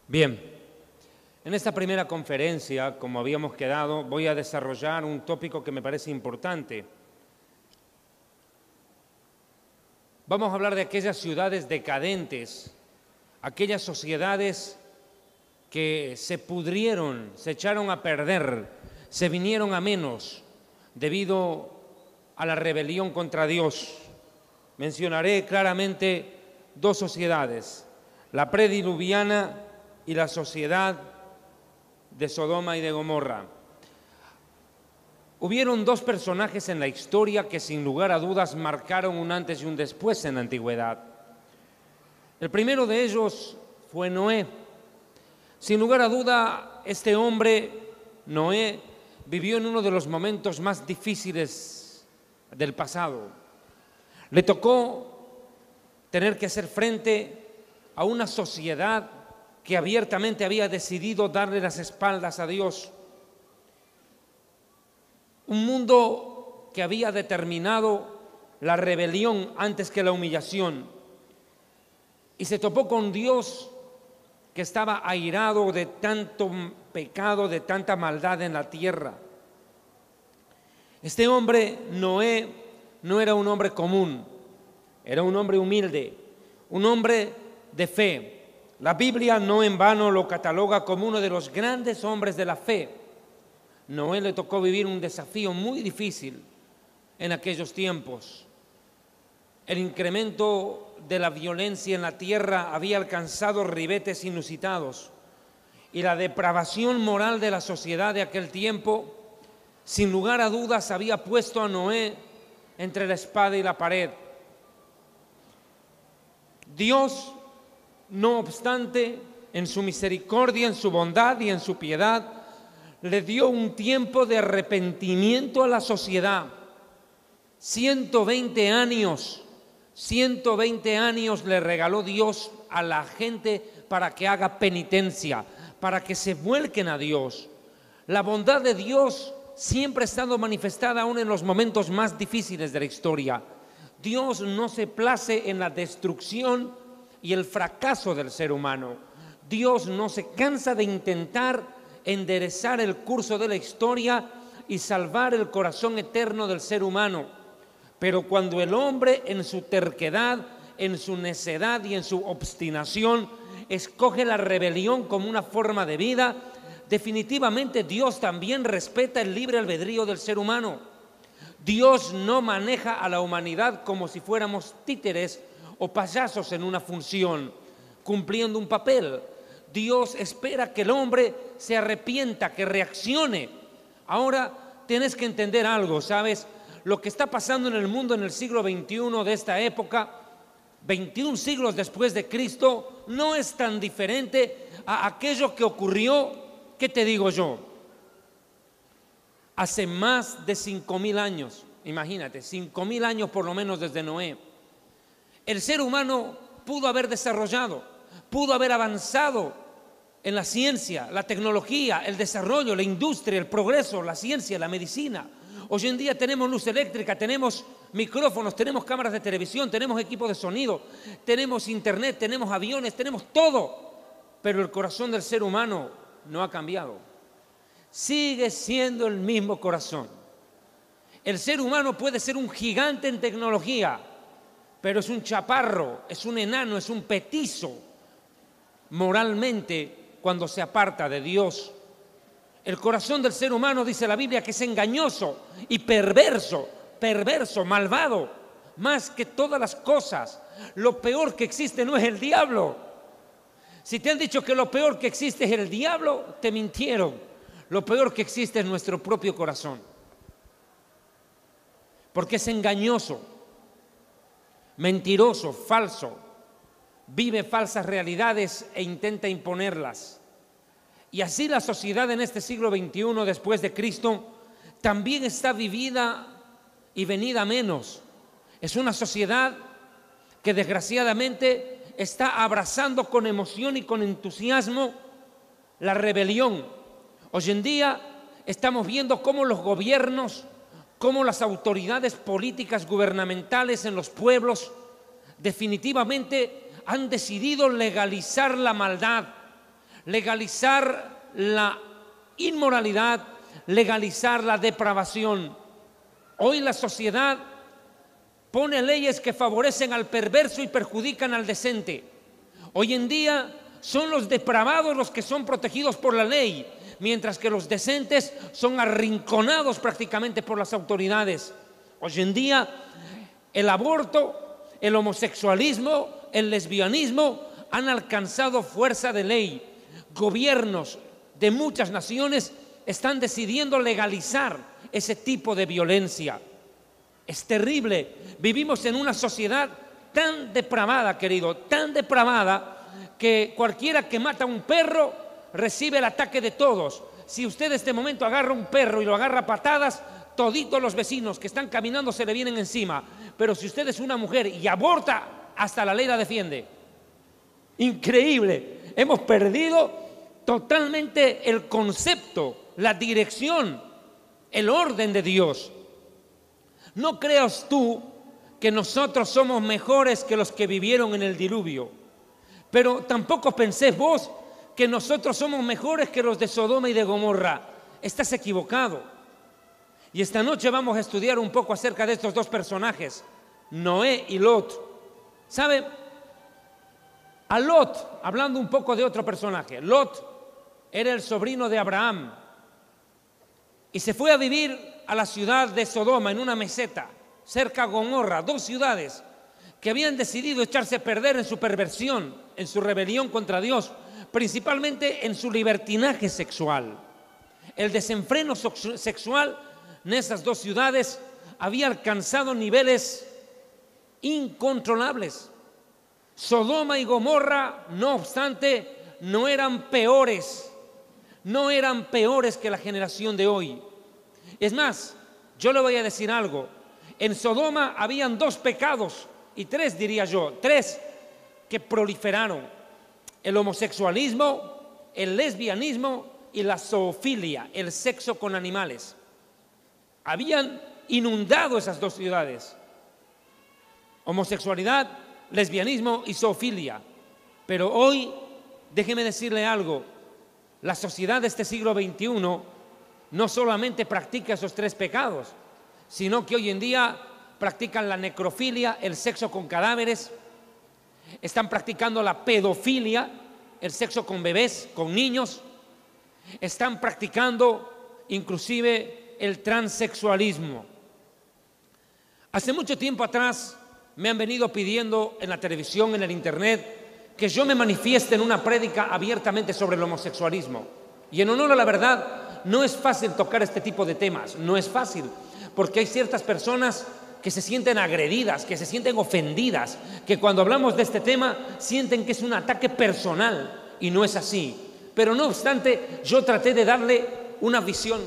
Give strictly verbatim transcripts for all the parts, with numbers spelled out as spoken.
Bien, en esta primera conferencia, como habíamos quedado, voy a desarrollar un tópico que me parece importante. Vamos a hablar de aquellas ciudades decadentes, aquellas sociedades que se pudrieron, se echaron a perder, se vinieron a menos debido a la rebelión contra Dios. Mencionaré claramente dos sociedades, la prediluviana y la sociedad de Sodoma y de Gomorra. Hubieron dos personajes en la historia que sin lugar a dudas marcaron un antes y un después en la antigüedad. El primero de ellos fue Noé. Sin lugar a duda, este hombre, Noé, vivió en uno de los momentos más difíciles del pasado. Le tocó tener que hacer frente a una sociedad que abiertamente había decidido darle las espaldas a Dios. Un mundo que había determinado la rebelión antes que la humillación. Y se topó con Dios que estaba airado de tanto pecado, de tanta maldad en la tierra. Este hombre, Noé, no era un hombre común, era un hombre humilde, un hombre de fe. La Biblia no en vano lo cataloga como uno de los grandes hombres de la fe. Noé le tocó vivir un desafío muy difícil en aquellos tiempos. El incremento de la violencia en la tierra había alcanzado ribetes inusitados y la depravación moral de la sociedad de aquel tiempo, sin lugar a dudas, había puesto a Noé entre la espada y la pared. Dios, no obstante, en su misericordia, en su bondad y en su piedad, le dio un tiempo de arrepentimiento a la sociedad. ciento veinte años, ciento veinte años le regaló Dios a la gente para que haga penitencia, para que se vuelquen a Dios. La bondad de Dios siempre ha estado manifestada aún en los momentos más difíciles de la historia. Dios no se place en la destrucción y el fracaso del ser humano. Dios no se cansa de intentar enderezar el curso de la historia y salvar el corazón eterno del ser humano. Pero cuando el hombre en su terquedad, en su necedad y en su obstinación escoge la rebelión como una forma de vida, definitivamente Dios también respeta el libre albedrío del ser humano. Dios no maneja a la humanidad como si fuéramos títeres o payasos en una función, cumpliendo un papel. Dios espera que el hombre se arrepienta, que reaccione. Ahora tienes que entender algo, ¿sabes? Lo que está pasando en el mundo en el siglo veintiuno de esta época, veintiún siglos después de Cristo, no es tan diferente a aquello que ocurrió, ¿qué te digo yo? Hace más de cinco mil años, imagínate, cinco mil años por lo menos desde Noé. El ser humano pudo haber desarrollado, pudo haber avanzado en la ciencia, la tecnología, el desarrollo, la industria, el progreso, la ciencia, la medicina. Hoy en día tenemos luz eléctrica, tenemos micrófonos, tenemos cámaras de televisión, tenemos equipos de sonido, tenemos internet, tenemos aviones, tenemos todo. Pero el corazón del ser humano no ha cambiado. Sigue siendo el mismo corazón. El ser humano puede ser un gigante en tecnología, pero es un chaparro, es un enano, es un petizo moralmente cuando se aparta de Dios. El corazón del ser humano, dice la Biblia, que es engañoso y perverso, perverso, malvado, más que todas las cosas. Lo peor que existe no es el diablo. Si te han dicho que lo peor que existe es el diablo, te mintieron. Lo peor que existe es nuestro propio corazón, porque es engañoso, mentiroso, falso, vive falsas realidades e intenta imponerlas. Y así la sociedad en este siglo veintiuno después de Cristo también está vivida y venida menos. Es una sociedad que desgraciadamente está abrazando con emoción y con entusiasmo la rebelión. Hoy en día estamos viendo cómo los gobiernos, cómo las autoridades políticas gubernamentales en los pueblos definitivamente han decidido legalizar la maldad, legalizar la inmoralidad, legalizar la depravación. Hoy la sociedad pone leyes que favorecen al perverso y perjudican al decente. Hoy en día son los depravados los que son protegidos por la ley, mientras que los decentes son arrinconados prácticamente por las autoridades. Hoy en día el aborto, el homosexualismo, el lesbianismo han alcanzado fuerza de ley. Gobiernos de muchas naciones están decidiendo legalizar ese tipo de violencia. Es terrible. Vivimos en una sociedad tan depravada, querido, tan depravada, que cualquiera que mata a un perro recibe el ataque de todos. Si usted en este momento agarra un perro y lo agarra a patadas, toditos los vecinos que están caminando se le vienen encima. Pero si usted es una mujer y aborta, hasta la ley la defiende. Increíble. Hemos perdido totalmente el concepto, la dirección, el orden de Dios. No creas tú que nosotros somos mejores que los que vivieron en el diluvio, pero tampoco pensés vos que nosotros somos mejores que los de Sodoma y de Gomorra. Estás equivocado. Y esta noche vamos a estudiar un poco acerca de estos dos personajes, Noé y Lot. ¿Sabe? A Lot, hablando un poco de otro personaje, Lot era el sobrino de Abraham y se fue a vivir a la ciudad de Sodoma, en una meseta, cerca de Gomorra, dos ciudades que habían decidido echarse a perder en su perversión, en su rebelión contra Dios, principalmente en su libertinaje sexual. El desenfreno sexual en esas dos ciudades había alcanzado niveles incontrolables. Sodoma y Gomorra, no obstante, no eran peores, no eran peores que la generación de hoy. Es más, yo le voy a decir algo. En Sodoma habían dos pecados, y tres diría yo, tres que proliferaron: el homosexualismo, el lesbianismo y la zoofilia, el sexo con animales. Habían inundado esas dos ciudades: homosexualidad, lesbianismo y zoofilia. Pero hoy, déjeme decirle algo, la sociedad de este siglo veintiuno no solamente practica esos tres pecados, sino que hoy en día practican la necrofilia, el sexo con cadáveres, están practicando la pedofilia, el sexo con bebés, con niños, están practicando inclusive el transexualismo. Hace mucho tiempo atrás me han venido pidiendo en la televisión, en el internet, que yo me manifieste en una prédica abiertamente sobre el homosexualismo. Y en honor a la verdad, no es fácil tocar este tipo de temas, no es fácil, porque hay ciertas personas que se sienten agredidas, que se sienten ofendidas, que cuando hablamos de este tema sienten que es un ataque personal, y no es así. Pero no obstante, yo traté de darle una visión,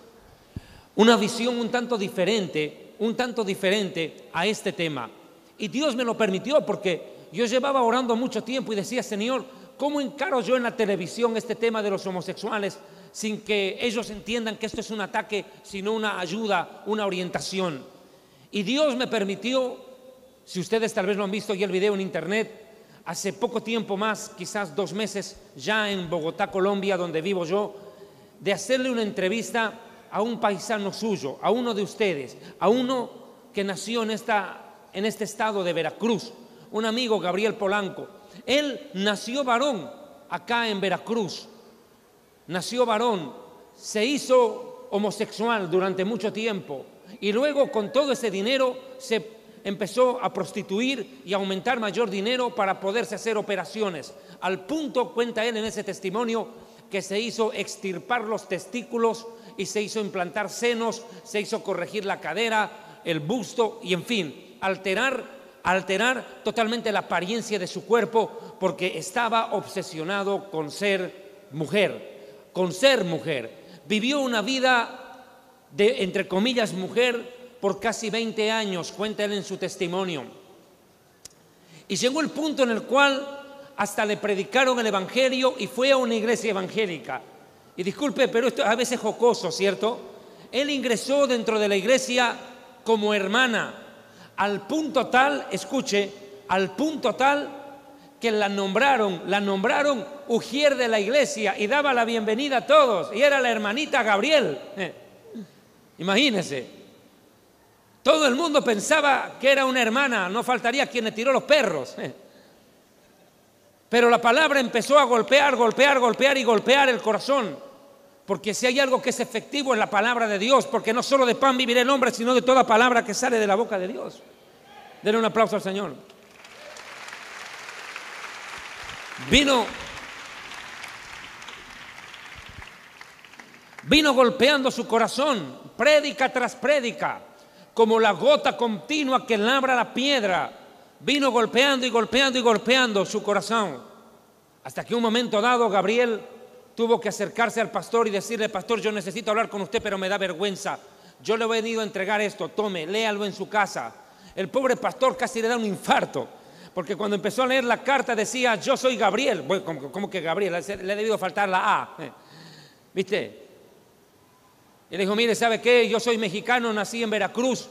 una visión un tanto diferente, un tanto diferente a este tema. Y Dios me lo permitió, porque yo llevaba orando mucho tiempo y decía: Señor, ¿cómo encaro yo en la televisión este tema de los homosexuales sin que ellos entiendan que esto es un ataque, sino una ayuda, una orientación? Y Dios me permitió, si ustedes tal vez lo han visto ya el video en internet, hace poco tiempo más, quizás dos meses, ya en Bogotá, Colombia, donde vivo yo, de hacerle una entrevista a un paisano suyo, a uno de ustedes, a uno que nació en, esta, en este estado de Veracruz, un amigo, Gabriel Polanco. Él nació varón acá en Veracruz, nació varón, se hizo homosexual durante mucho tiempo y luego con todo ese dinero se empezó a prostituir y a aumentar mayor dinero para poderse hacer operaciones, al punto, cuenta él en ese testimonio, que se hizo extirpar los testículos y se hizo implantar senos, se hizo corregir la cadera, el busto y en fin, alterar, alterar totalmente la apariencia de su cuerpo, porque estaba obsesionado con ser mujer, con ser mujer. Vivió una vida de, entre comillas, mujer por casi veinte años, cuenta él en su testimonio. Y llegó el punto en el cual hasta le predicaron el evangelio y fue a una iglesia evangélica. Y disculpe, pero esto es a veces jocoso, ¿cierto? Él ingresó dentro de la iglesia como hermana, al punto tal, escuche, al punto tal que la nombraron, la nombraron ujier de la iglesia y daba la bienvenida a todos, y era la hermanita Gabriel. Eh, imagínense, todo el mundo pensaba que era una hermana, no faltaría quien le tiró los perros. Eh. Pero la palabra empezó a golpear, golpear, golpear y golpear el corazón, porque si hay algo que es efectivo es la palabra de Dios, porque no solo de pan vivirá el hombre, sino de toda palabra que sale de la boca de Dios. Denle un aplauso al Señor. Vino, vino golpeando su corazón, prédica tras prédica, como la gota continua que labra la piedra. Vino golpeando y golpeando y golpeando su corazón, hasta que un momento dado Gabriel tuvo que acercarse al pastor y decirle: pastor, yo necesito hablar con usted, pero me da vergüenza. Yo le he venido a entregar esto, tome, léalo en su casa. El pobre pastor casi le da un infarto, porque cuando empezó a leer la carta decía: yo soy Gabriel. Bueno, ¿cómo, cómo que Gabriel? Le ha debido faltar la A. ¿Viste? Y le dijo: mire, ¿sabe qué? Yo soy mexicano, nací en Veracruz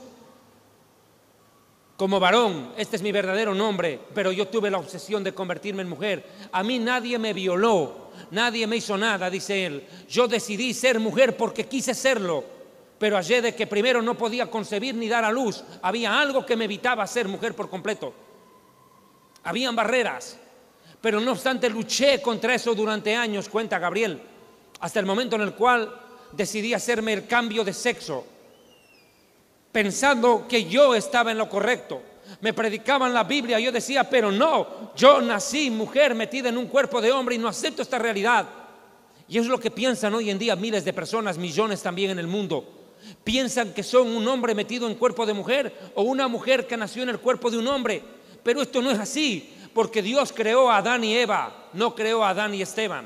como varón, este es mi verdadero nombre, pero yo tuve la obsesión de convertirme en mujer. A mí nadie me violó, nadie me hizo nada, dice él. Yo decidí ser mujer porque quise serlo, pero hallé de que primero no podía concebir ni dar a luz. Había algo que me evitaba ser mujer por completo. Habían barreras, pero no obstante luché contra eso durante años, cuenta Gabriel, hasta el momento en el cual decidí hacerme el cambio de sexo, pensando que yo estaba en lo correcto. Me predicaban la Biblia, yo decía: pero no, yo nací mujer metida en un cuerpo de hombre y no acepto esta realidad. Y es lo que piensan hoy en día miles de personas, millones también en el mundo. Piensan que son un hombre metido en cuerpo de mujer o una mujer que nació en el cuerpo de un hombre. Pero esto no es así, porque Dios creó a Adán y Eva, no creó a Adán y Esteban.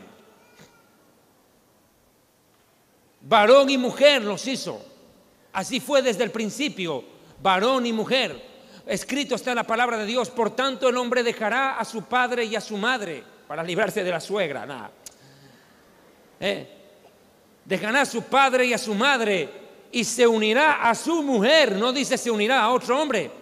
Varón y mujer los hizo. Así fue desde el principio, varón y mujer. Escrito está en la palabra de Dios: por tanto el hombre dejará a su padre y a su madre para librarse de la suegra. Nada. ¿Eh? Dejará a su padre y a su madre y se unirá a su mujer. No dice se unirá a otro hombre.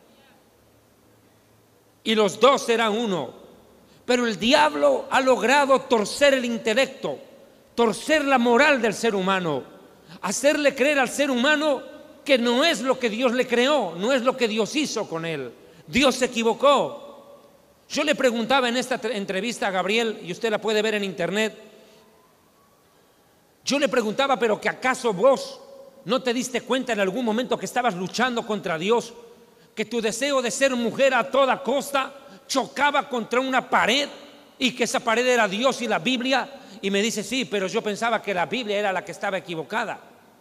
Y los dos serán uno. Pero el diablo ha logrado torcer el intelecto, torcer la moral del ser humano, hacerle creer al ser humano que no es lo que Dios le creó, no es lo que Dios hizo con él. Dios se equivocó. Yo le preguntaba en esta entrevista a Gabriel, y usted la puede ver en internet, yo le preguntaba: pero que acaso vos no te diste cuenta en algún momento que estabas luchando contra Dios, que tu deseo de ser mujer a toda costa chocaba contra una pared y que esa pared era Dios y la Biblia? Y me dice: sí, pero yo pensaba que la Biblia era la que estaba equivocada.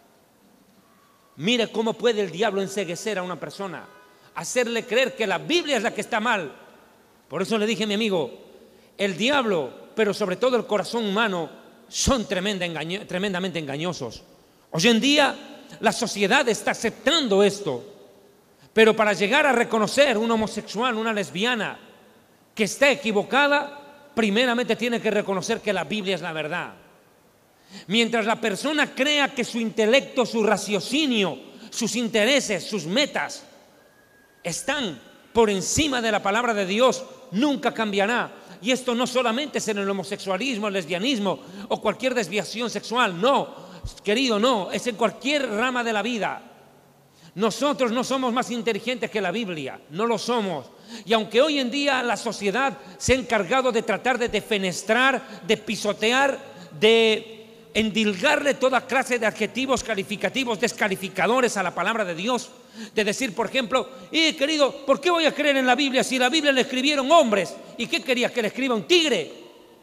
Mire cómo puede el diablo enceguecer a una persona, hacerle creer que la Biblia es la que está mal. Por eso le dije a mi amigo: el diablo, pero sobre todo el corazón humano, son tremenda engaño, tremendamente engañosos. Hoy en día la sociedad está aceptando esto, pero para llegar a reconocer un homosexual, una lesbiana que está equivocada, primeramente tiene que reconocer que la Biblia es la verdad. Mientras la persona crea que su intelecto, su raciocinio, sus intereses, sus metas están por encima de la palabra de Dios, nunca cambiará. Y esto no solamente es en el homosexualismo, el lesbianismo o cualquier desviación sexual. No, querido, no, es en cualquier rama de la vida. Nosotros no somos más inteligentes que la Biblia, no lo somos. Y aunque hoy en día la sociedad se ha encargado de tratar de defenestrar, de pisotear, de endilgarle toda clase de adjetivos calificativos, descalificadores a la palabra de Dios, de decir, por ejemplo: eh, querido, ¿por qué voy a creer en la Biblia si la Biblia le escribieron hombres? ¿Y qué querías, que le escriba un tigre?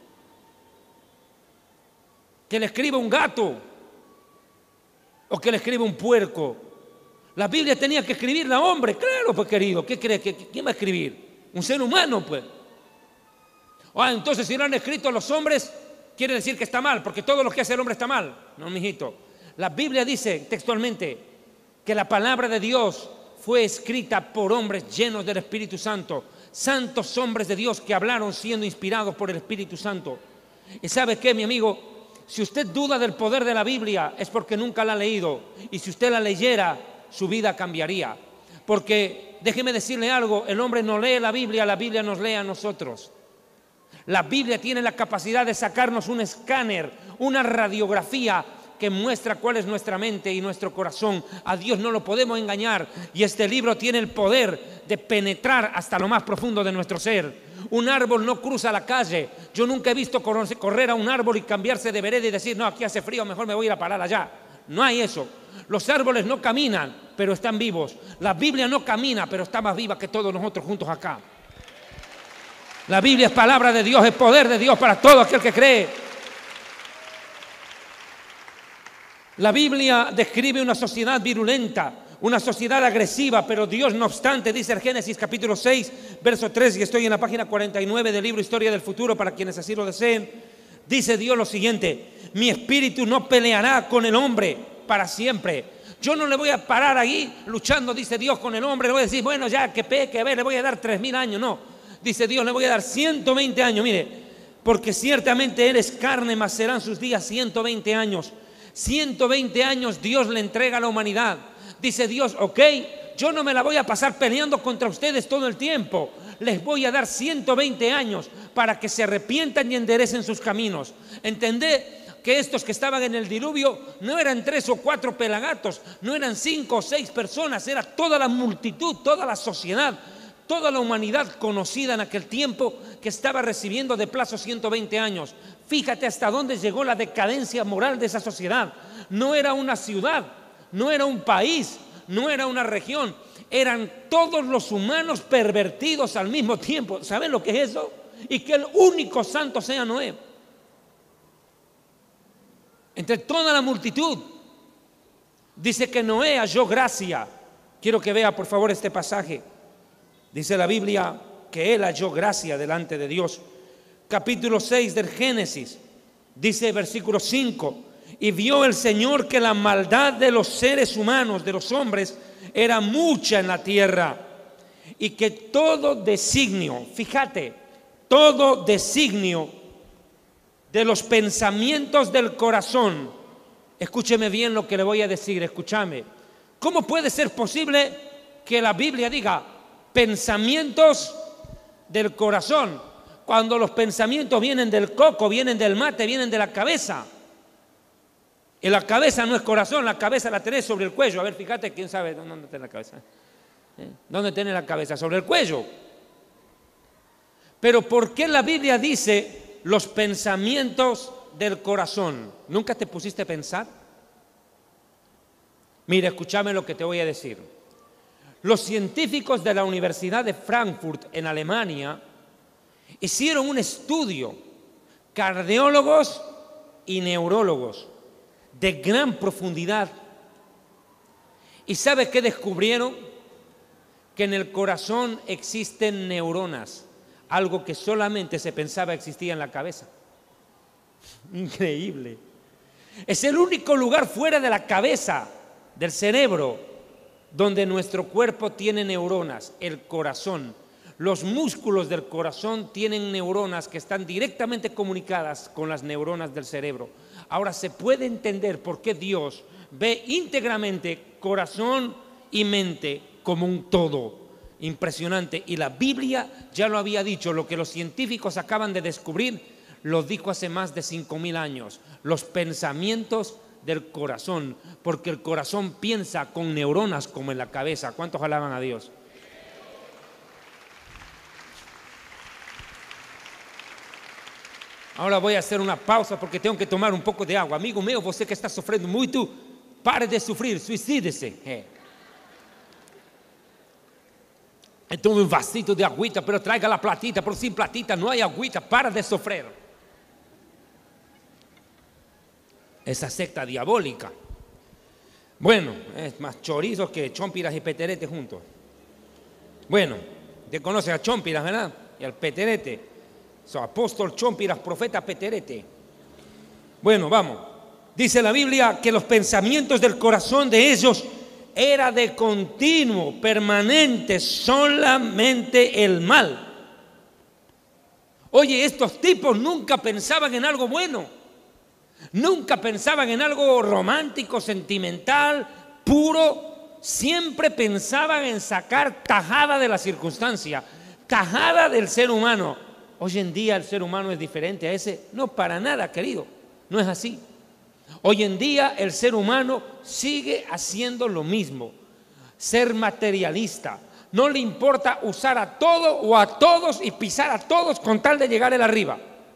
¿Que le escriba un gato? ¿O que le escriba un puerco? La Biblia tenía que escribirla a hombre, claro, pues querido. ¿Qué cree? ¿Quién va a escribir? Un ser humano, pues. Ah, entonces si lo han escrito los hombres, quiere decir que está mal, porque todo lo que hace el hombre está mal. No, mijito. La Biblia dice textualmente que la palabra de Dios fue escrita por hombres llenos del Espíritu Santo, santos hombres de Dios que hablaron siendo inspirados por el Espíritu Santo. ¿Y sabe qué, mi amigo? Si usted duda del poder de la Biblia es porque nunca la ha leído, y si usted la leyera, su vida cambiaría. Porque déjeme decirle algo: el hombre no lee la Biblia, la Biblia nos lee a nosotros. La Biblia tiene la capacidad de sacarnos un escáner, una radiografía que muestra cuál es nuestra mente y nuestro corazón. A Dios no lo podemos engañar, y este libro tiene el poder de penetrar hasta lo más profundo de nuestro ser. Un árbol no cruza la calle. Yo nunca he visto correr a un árbol y cambiarse de vereda y decir, no, aquí hace frío, mejor me voy a ir a parar allá. No hay eso. Los árboles no caminan, pero están vivos. La Biblia no camina, pero está más viva que todos nosotros juntos acá. La Biblia es palabra de Dios, es poder de Dios para todo aquel que cree. La Biblia describe una sociedad virulenta, una sociedad agresiva, pero Dios, no obstante, dice el Génesis capítulo seis, verso tres, y estoy en la página cuarenta y nueve del libro Historia del Futuro para quienes así lo deseen. Dice Dios lo siguiente: mi espíritu no peleará con el hombre para siempre. Yo no le voy a parar ahí luchando, dice Dios, con el hombre. Le voy a decir, bueno, ya que peque, a ver, le voy a dar tres mil años. No, dice Dios, le voy a dar ciento veinte años. Mire, porque ciertamente él es carne, mas serán sus días ciento veinte años. ciento veinte años Dios le entrega a la humanidad. Dice Dios, ok, yo no me la voy a pasar peleando contra ustedes todo el tiempo. Les voy a dar ciento veinte años para que se arrepientan y enderecen sus caminos. Entendé que estos que estaban en el diluvio no eran tres o cuatro pelagatos, no eran cinco o seis personas, era toda la multitud, toda la sociedad, toda la humanidad conocida en aquel tiempo que estaba recibiendo de plazo ciento veinte años. Fíjate hasta dónde llegó la decadencia moral de esa sociedad. No era una ciudad, no era un país, no era una región, eran todos los humanos pervertidos al mismo tiempo. ¿Saben lo que es eso? Y que el único santo sea Noé. Entre toda la multitud, dice que Noé halló gracia. Quiero que vea por favor este pasaje. Dice la Biblia que él halló gracia delante de Dios. Capítulo seis del Génesis, dice versículo cinco: y vio el Señor que la maldad de los seres humanos, de los hombres, era mucha en la tierra, y que todo designio, fíjate, todo designio de los pensamientos del corazón. Escúcheme bien lo que le voy a decir, escúchame. ¿Cómo puede ser posible que la Biblia diga pensamientos del corazón, cuando los pensamientos vienen del coco, vienen del mate, vienen de la cabeza? Y la cabeza no es corazón, la cabeza la tenés sobre el cuello. A ver, fíjate, quién sabe dónde tiene la cabeza. ¿Eh? ¿Dónde tiene la cabeza? Sobre el cuello. Pero ¿por qué la Biblia dice los pensamientos del corazón? ¿Nunca te pusiste a pensar? Mira, escúchame lo que te voy a decir. Los científicos de la Universidad de Frankfurt en Alemania hicieron un estudio, cardiólogos y neurólogos, de gran profundidad. ¿Y sabe qué descubrieron? Que en el corazón existen neuronas, algo que solamente se pensaba existía en la cabeza. Increíble. Es el único lugar fuera de la cabeza, del cerebro, donde nuestro cuerpo tiene neuronas, el corazón. Los músculos del corazón tienen neuronas que están directamente comunicadas con las neuronas del cerebro. Ahora se puede entender por qué Dios ve íntegramente corazón y mente como un todo. Impresionante. Y la Biblia ya lo había dicho, lo que los científicos acaban de descubrir, lo dijo hace más de cinco mil años. Los pensamientos del corazón, porque el corazón piensa con neuronas como en la cabeza. ¿Cuántos alaban a Dios? Ahora voy a hacer una pausa porque tengo que tomar un poco de agua. Amigo mío, você que está sufriendo muito, pare de sufrir, suicídese. É. Tome um vasito de agüita, pero traiga la platita, pero sin platita no hay agüita, para de sufrir. Esa secta diabólica. Bueno, es más chorizos que chompiras y peterete juntos. Bueno, te conoces a chompiras, ¿verdad? Y al peterete. So, apóstol chompiras, profeta peterete. Bueno, vamos. Dice la Biblia que los pensamientos del corazón de ellos era de continuo, permanente, solamente el mal. Oye, estos tipos nunca pensaban en algo bueno, nunca pensaban en algo romántico, sentimental, puro. Siempre pensaban en sacar tajada de la circunstancia, tajada del ser humano. hoy en día el ser humano es diferente a ese. No, para nada, querido, no es así. Hoy en día el ser humano sigue haciendo lo mismo, ser materialista. No le importa usar a todo o a todos y pisar a todos con tal de llegar él arriba.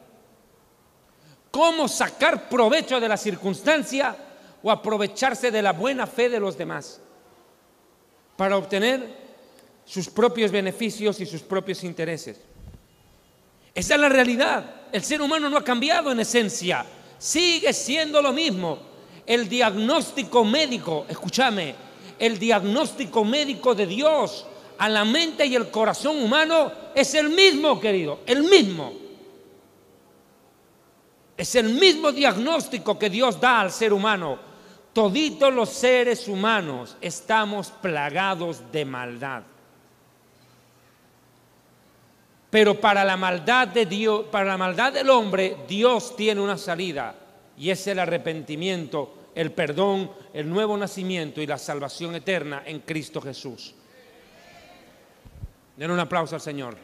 ¿Cómo sacar provecho de la circunstancia o aprovecharse de la buena fe de los demás para obtener sus propios beneficios y sus propios intereses? Esa es la realidad. El ser humano no ha cambiado en esencia, sigue siendo lo mismo. El diagnóstico médico, escúchame, el diagnóstico médico de Dios a la mente y el corazón humano es el mismo, querido, el mismo. Es el mismo diagnóstico que Dios da al ser humano. Toditos los seres humanos estamos plagados de maldad. Pero para la maldad de Dios, para la maldad del hombre, Dios tiene una salida, y es el arrepentimiento, el perdón, el nuevo nacimiento y la salvación eterna en Cristo Jesús. Den un aplauso al Señor.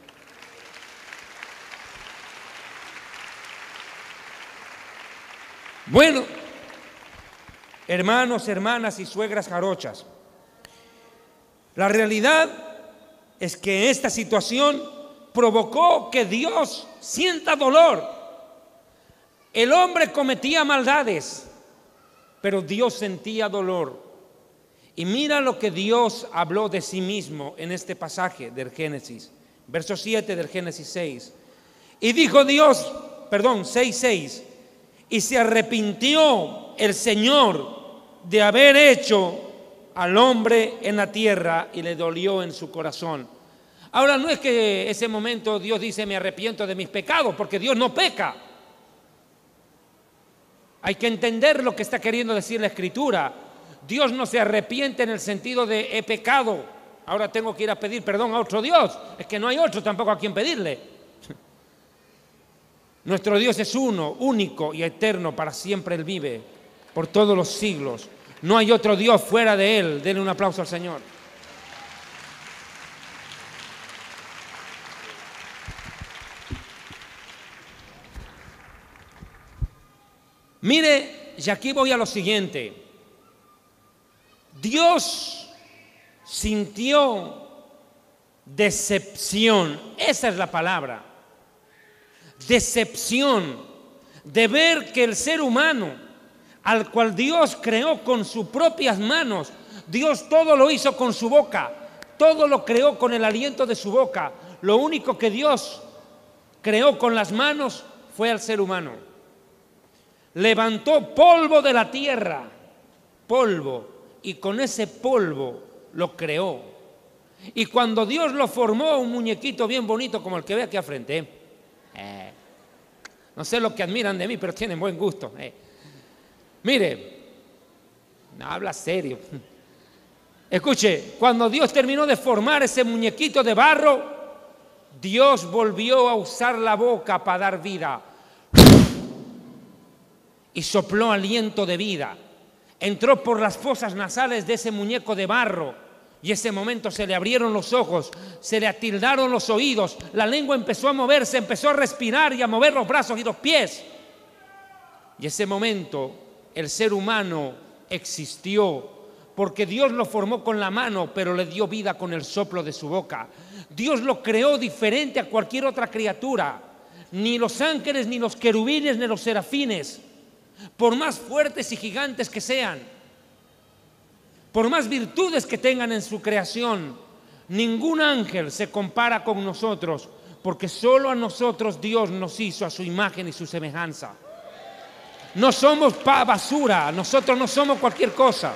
Bueno, hermanos, hermanas y suegras jarochas, la realidad es que esta situación provocó que Dios sienta dolor. El hombre cometía maldades, pero Dios sentía dolor. Y mira lo que Dios habló de sí mismo en este pasaje del Génesis, verso siete del Génesis seis. Y dijo Dios, perdón, seis seis, y se arrepintió el Señor de haber hecho al hombre en la tierra y le dolió en su corazón. Ahora, no es que ese momento Dios dice me arrepiento de mis pecados, porque Dios no peca. Hay que entender lo que está queriendo decir la Escritura. Dios no se arrepiente en el sentido de he pecado, ahora tengo que ir a pedir perdón a otro Dios. Es que no hay otro tampoco a quien pedirle. Nuestro Dios es uno, único y eterno, para siempre Él vive, por todos los siglos. No hay otro Dios fuera de Él. Denle un aplauso al Señor. Mire, y aquí voy a lo siguiente. Dios sintió decepción, esa es la palabra, decepción de ver que el ser humano, al cual Dios creó con sus propias manos, Dios todo lo hizo con su boca, todo lo creó con el aliento de su boca. Lo único que Dios creó con las manos fue al ser humano. Levantó polvo de la tierra, polvo, y con ese polvo lo creó. Y cuando Dios lo formó, un muñequito bien bonito como el que ve aquí al frente, eh, no sé lo que admiran de mí, pero tienen buen gusto. Eh. Mire, no, habla serio. Escuche, cuando Dios terminó de formar ese muñequito de barro, Dios volvió a usar la boca para dar vida. Y sopló aliento de vida. Entró por las fosas nasales de ese muñeco de barro, y ese momento se le abrieron los ojos, se le atildaron los oídos, la lengua empezó a moverse, empezó a respirar y a mover los brazos y los pies. Y ese momento el ser humano existió, porque Dios lo formó con la mano, pero le dio vida con el soplo de su boca. Dios lo creó diferente a cualquier otra criatura. Ni los ángeles, ni los querubines, ni los serafines, por más fuertes y gigantes que sean, por más virtudes que tengan en su creación, ningún ángel se compara con nosotros, porque solo a nosotros Dios nos hizo a su imagen y su semejanza. No somos basura, nosotros no somos cualquier cosa.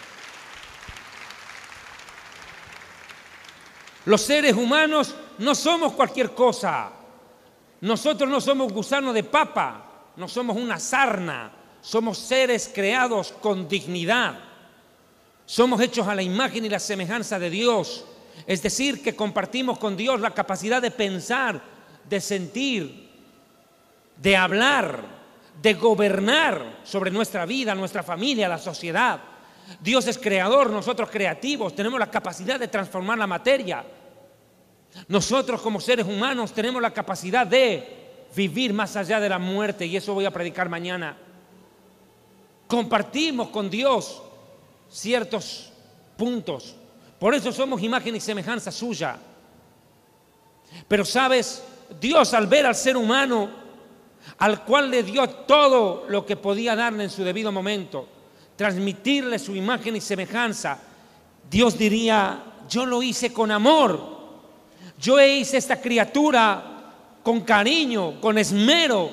Los seres humanos no somos cualquier cosa. Nosotros no somos gusano de papa, no somos una sarna, somos seres creados con dignidad. Somos hechos a la imagen y la semejanza de Dios. Es decir, que compartimos con Dios la capacidad de pensar, de sentir, de hablar, de gobernar sobre nuestra vida, nuestra familia, la sociedad. Dios es creador, nosotros creativos, tenemos la capacidad de transformar la materia. Nosotros como seres humanos tenemos la capacidad de vivir más allá de la muerte, y eso voy a predicar mañana. Compartimos con Dios ciertos puntos, por eso somos imagen y semejanza suya. Pero sabes, Dios, al ver al ser humano, al cual le dio todo lo que podía darle en su debido momento, transmitirle su imagen y semejanza, Dios diría: yo lo hice con amor, yo hice esta criatura con cariño, con esmero,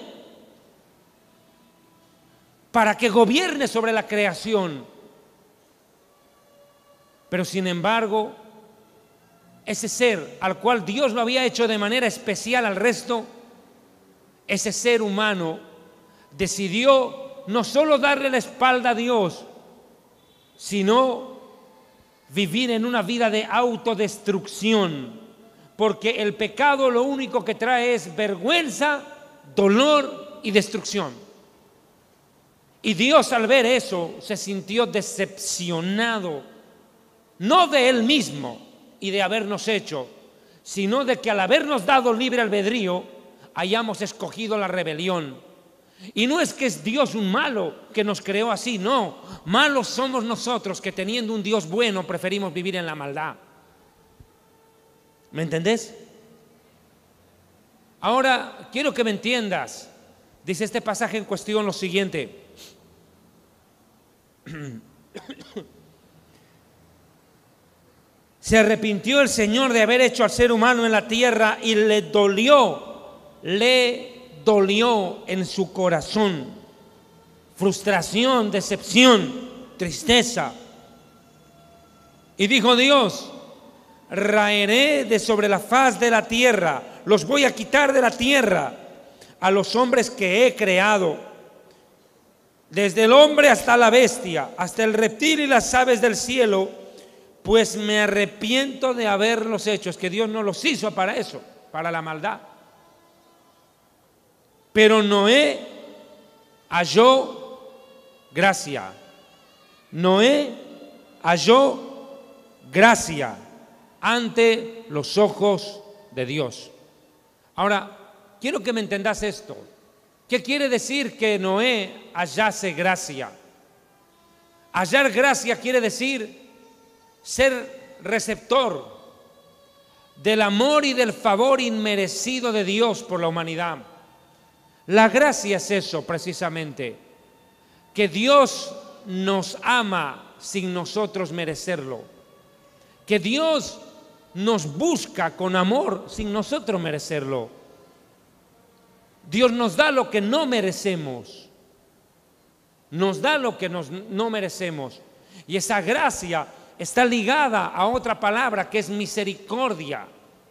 para que gobierne sobre la creación. Pero sin embargo, ese ser al cual Dios lo había hecho de manera especial al resto, ese ser humano decidió no solo darle la espalda a Dios, sino vivir en una vida de autodestrucción, porque el pecado lo único que trae es vergüenza, dolor y destrucción. Y Dios, al ver eso, se sintió decepcionado, no de Él mismo y de habernos hecho, sino de que al habernos dado libre albedrío hayamos escogido la rebelión. Y no es que es Dios un malo que nos creó así, no, malos somos nosotros que, teniendo un Dios bueno, preferimos vivir en la maldad. ¿Me entendés? Ahora quiero que me entiendas. Dice este pasaje en cuestión lo siguiente: se arrepintió el Señor de haber hecho al ser humano en la tierra, y le dolió, le dolió en su corazón. Frustración, decepción, tristeza. Y dijo Dios: raeré de sobre la faz de la tierra, los voy a quitar de la tierra a los hombres que he creado, desde el hombre hasta la bestia, hasta el reptil y las aves del cielo, pues me arrepiento de haberlos hecho. Es que Dios no los hizo para eso, para la maldad. Pero Noé halló gracia. Noé halló gracia ante los ojos de Dios. Ahora, quiero que me entendas esto. ¿Qué quiere decir que Noé hallase gracia? Hallar gracia quiere decir ser receptor del amor y del favor inmerecido de Dios por la humanidad. La gracia es eso precisamente, que Dios nos ama sin nosotros merecerlo, que Dios nos busca con amor sin nosotros merecerlo. Dios nos da lo que no merecemos, nos da lo que nos, no merecemos, y esa gracia está ligada a otra palabra que es misericordia.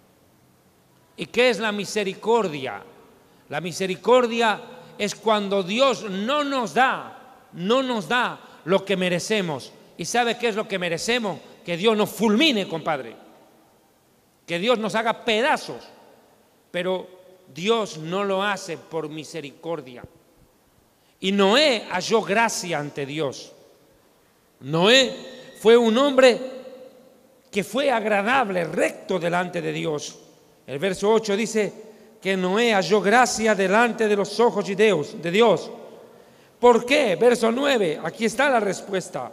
¿Y qué es la misericordia? La misericordia es cuando Dios no nos da, no nos da lo que merecemos. ¿Y sabe qué es lo que merecemos? Que Dios nos fulmine, compadre, que Dios nos haga pedazos, pero Dios no lo hace por misericordia. Y Noé halló gracia ante Dios. Noé fue un hombre que fue agradable, recto delante de Dios. El verso ocho dice que Noé halló gracia delante de los ojos de Dios, de Dios. ¿Por qué? Verso nueve, aquí está la respuesta.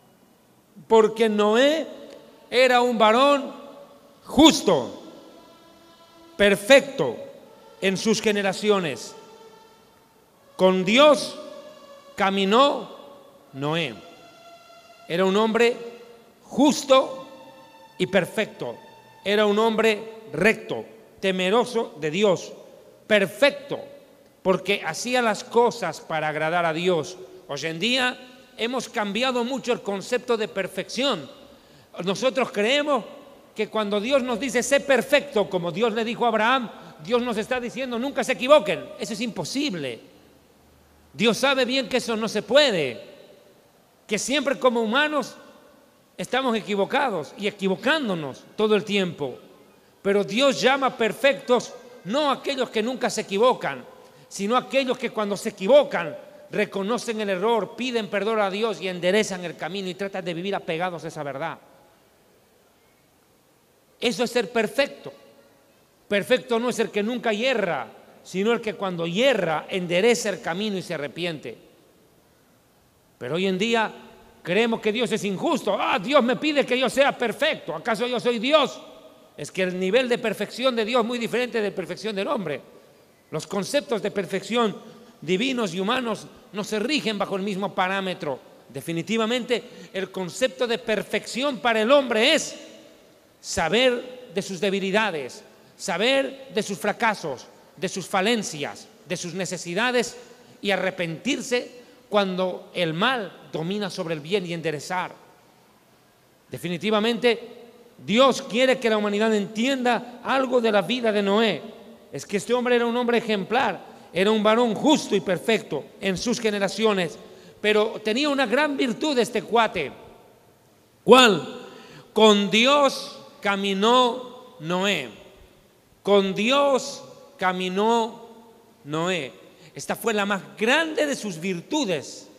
Porque Noé era un varón justo, perfecto en sus generaciones. Con Dios caminó Noé. Era un hombre justo y perfecto. Era un hombre recto, temeroso de Dios, perfecto, porque hacía las cosas para agradar a Dios. Hoy en día hemos cambiado mucho el concepto de perfección. Nosotros creemos que cuando Dios nos dice sé perfecto, como Dios le dijo a Abraham, Dios nos está diciendo nunca se equivoquen. Eso es imposible. Dios sabe bien que eso no se puede, que siempre como humanos estamos equivocados y equivocándonos todo el tiempo. Pero Dios llama perfectos no a aquellos que nunca se equivocan, sino a aquellos que cuando se equivocan reconocen el error, piden perdón a Dios y enderezan el camino y tratan de vivir apegados a esa verdad. Eso es ser perfecto. Perfecto no es el que nunca hierra, sino el que cuando hierra endereza el camino y se arrepiente. Pero hoy en día creemos que Dios es injusto. Ah, Dios me pide que yo sea perfecto. ¿Acaso yo soy Dios? Es que el nivel de perfección de Dios es muy diferente de perfección del hombre. Los conceptos de perfección divinos y humanos no se rigen bajo el mismo parámetro. Definitivamente el concepto de perfección para el hombre es saber de sus debilidades, saber de sus fracasos, de sus falencias, de sus necesidades y arrepentirse cuando el mal domina sobre el bien y enderezar. Definitivamente Dios quiere que la humanidad entienda algo de la vida de Noé. Es que este hombre era un hombre ejemplar, era un varón justo y perfecto en sus generaciones, pero tenía una gran virtud este cuate. ¿Cuál? Con Dios caminó Noé. Con Dios caminó Noé. Esta fue la más grande de sus virtudes,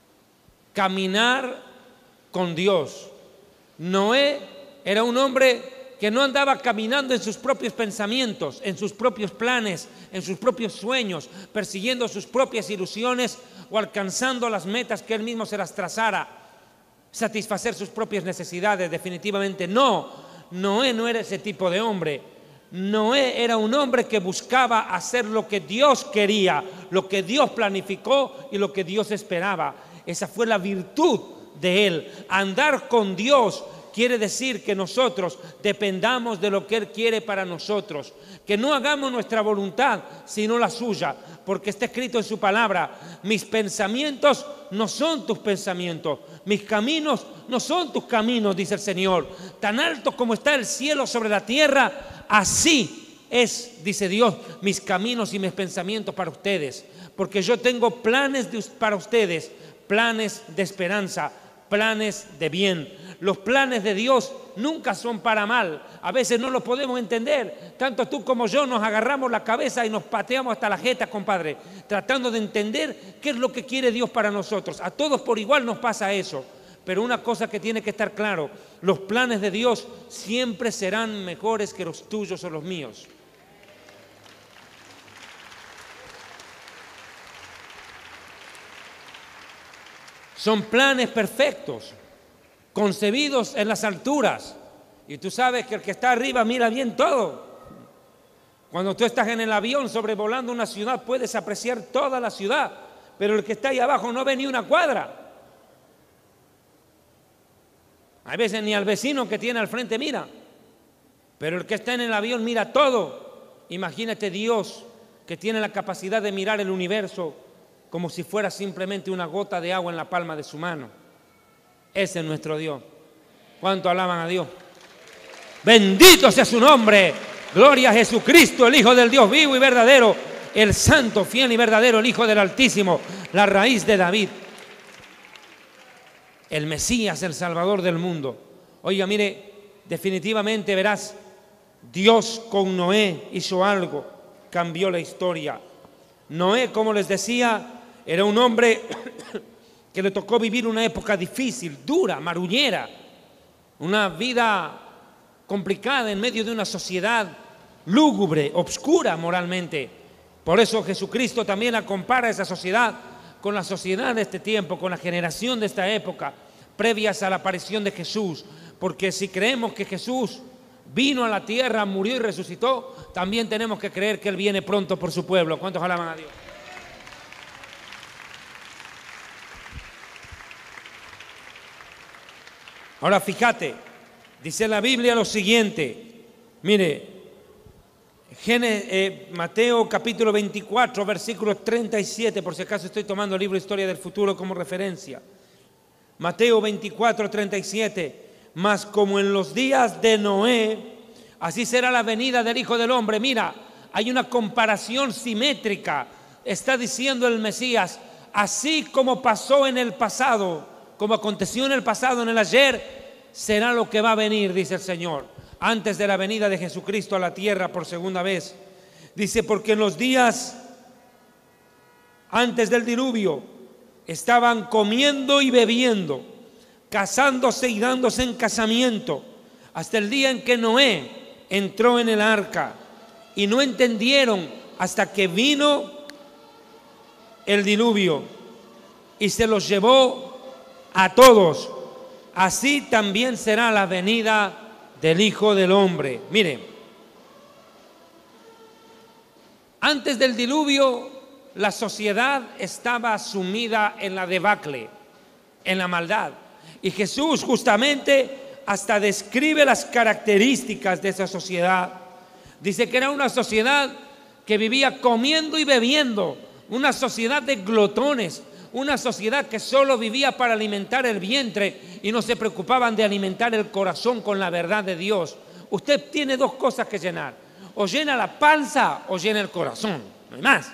caminar con Dios. Noé era un hombre que no andaba caminando en sus propios pensamientos, en sus propios planes, en sus propios sueños, persiguiendo sus propias ilusiones o alcanzando las metas que él mismo se las trazara, satisfacer sus propias necesidades. Definitivamente no, Noé no era ese tipo de hombre. Noé era un hombre que buscaba hacer lo que Dios quería, lo que Dios planificó y lo que Dios esperaba. Esa fue la virtud de él. Andar con Dios quiere decir que nosotros dependamos de lo que Él quiere para nosotros, que no hagamos nuestra voluntad sino la suya, porque está escrito en su palabra: mis pensamientos no son tus pensamientos, mis caminos no son tus caminos, dice el Señor. Tan alto como está el cielo sobre la tierra, así es, dice Dios, mis caminos y mis pensamientos para ustedes, porque yo tengo planes de, para ustedes, planes de esperanza, planes de bien. Los planes de Dios nunca son para mal. A veces no los podemos entender. Tanto tú como yo nos agarramos la cabeza y nos pateamos hasta la jeta, compadre, tratando de entender qué es lo que quiere Dios para nosotros. A todos por igual nos pasa eso. Pero una cosa que tiene que estar claro: los planes de Dios siempre serán mejores que los tuyos o los míos. Son planes perfectos, concebidos en las alturas. Y tú sabes que el que está arriba mira bien todo. Cuando tú estás en el avión sobrevolando una ciudad, puedes apreciar toda la ciudad, pero el que está ahí abajo no ve ni una cuadra. A veces ni al vecino que tiene al frente mira, pero el que está en el avión mira todo. Imagínate Dios, que tiene la capacidad de mirar el universo como si fuera simplemente una gota de agua en la palma de su mano. Ese es nuestro Dios. ¿Cuánto alaban a Dios? Bendito sea su nombre. Gloria a Jesucristo, el Hijo del Dios vivo y verdadero, el santo, fiel y verdadero, el Hijo del Altísimo, la raíz de David, el Mesías, el Salvador del mundo. Oiga, mire, definitivamente verás, Dios con Noé hizo algo, cambió la historia. Noé, como les decía, era un hombre que le tocó vivir una época difícil, dura, marullera, una vida complicada en medio de una sociedad lúgubre, obscura moralmente. Por eso Jesucristo también la compara, esa sociedad, con la sociedad de este tiempo, con la generación de esta época, previas a la aparición de Jesús. Porque si creemos que Jesús vino a la tierra, murió y resucitó, también tenemos que creer que Él viene pronto por su pueblo. ¿Cuántos alaban a Dios? Ahora fíjate, dice la Biblia lo siguiente. Mire, Génesis, eh, Mateo capítulo veinticuatro, versículo treinta y siete, por si acaso estoy tomando el libro Historia del Futuro como referencia. Mateo veinticuatro, treinta y siete. Mas como en los días de Noé, así será la venida del Hijo del Hombre. Mira, hay una comparación simétrica. Está diciendo el Mesías, así como pasó en el pasado, como aconteció en el pasado, en el ayer, será lo que va a venir, dice el Señor, antes de la venida de Jesucristo a la tierra por segunda vez. Dice, porque en los días antes del diluvio estaban comiendo y bebiendo, casándose y dándose en casamiento, hasta el día en que Noé entró en el arca. y no entendieron hasta que vino el diluvio y se los llevó a todos. Así también será la venida del Hijo del Hombre. Mire, antes del diluvio la sociedad estaba sumida en la debacle, en la maldad. Y Jesús justamente hasta describe las características de esa sociedad. Dice que era una sociedad que vivía comiendo y bebiendo, una sociedad de glotones, una sociedad que solo vivía para alimentar el vientre y no se preocupaban de alimentar el corazón con la verdad de Dios. Usted tiene dos cosas que llenar: o llena la panza o llena el corazón, no hay más.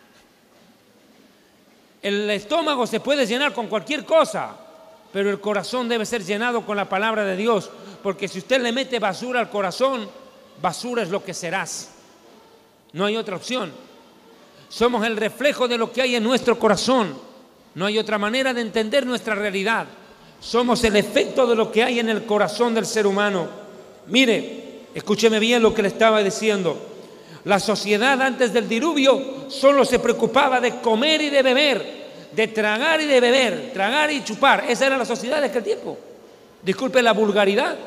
El estómago se puede llenar con cualquier cosa, pero el corazón debe ser llenado con la palabra de Dios, porque si usted le mete basura al corazón, basura es lo que serás. No hay otra opción. Somos el reflejo de lo que hay en nuestro corazón. No hay otra manera de entender nuestra realidad. Somos el efecto de lo que hay en el corazón del ser humano. Mire, escúcheme bien lo que le estaba diciendo. La sociedad antes del diluvio solo se preocupaba de comer y de beber, de tragar y de beber, tragar y chupar. Esa era la sociedad de aquel tiempo. Disculpe la vulgaridad.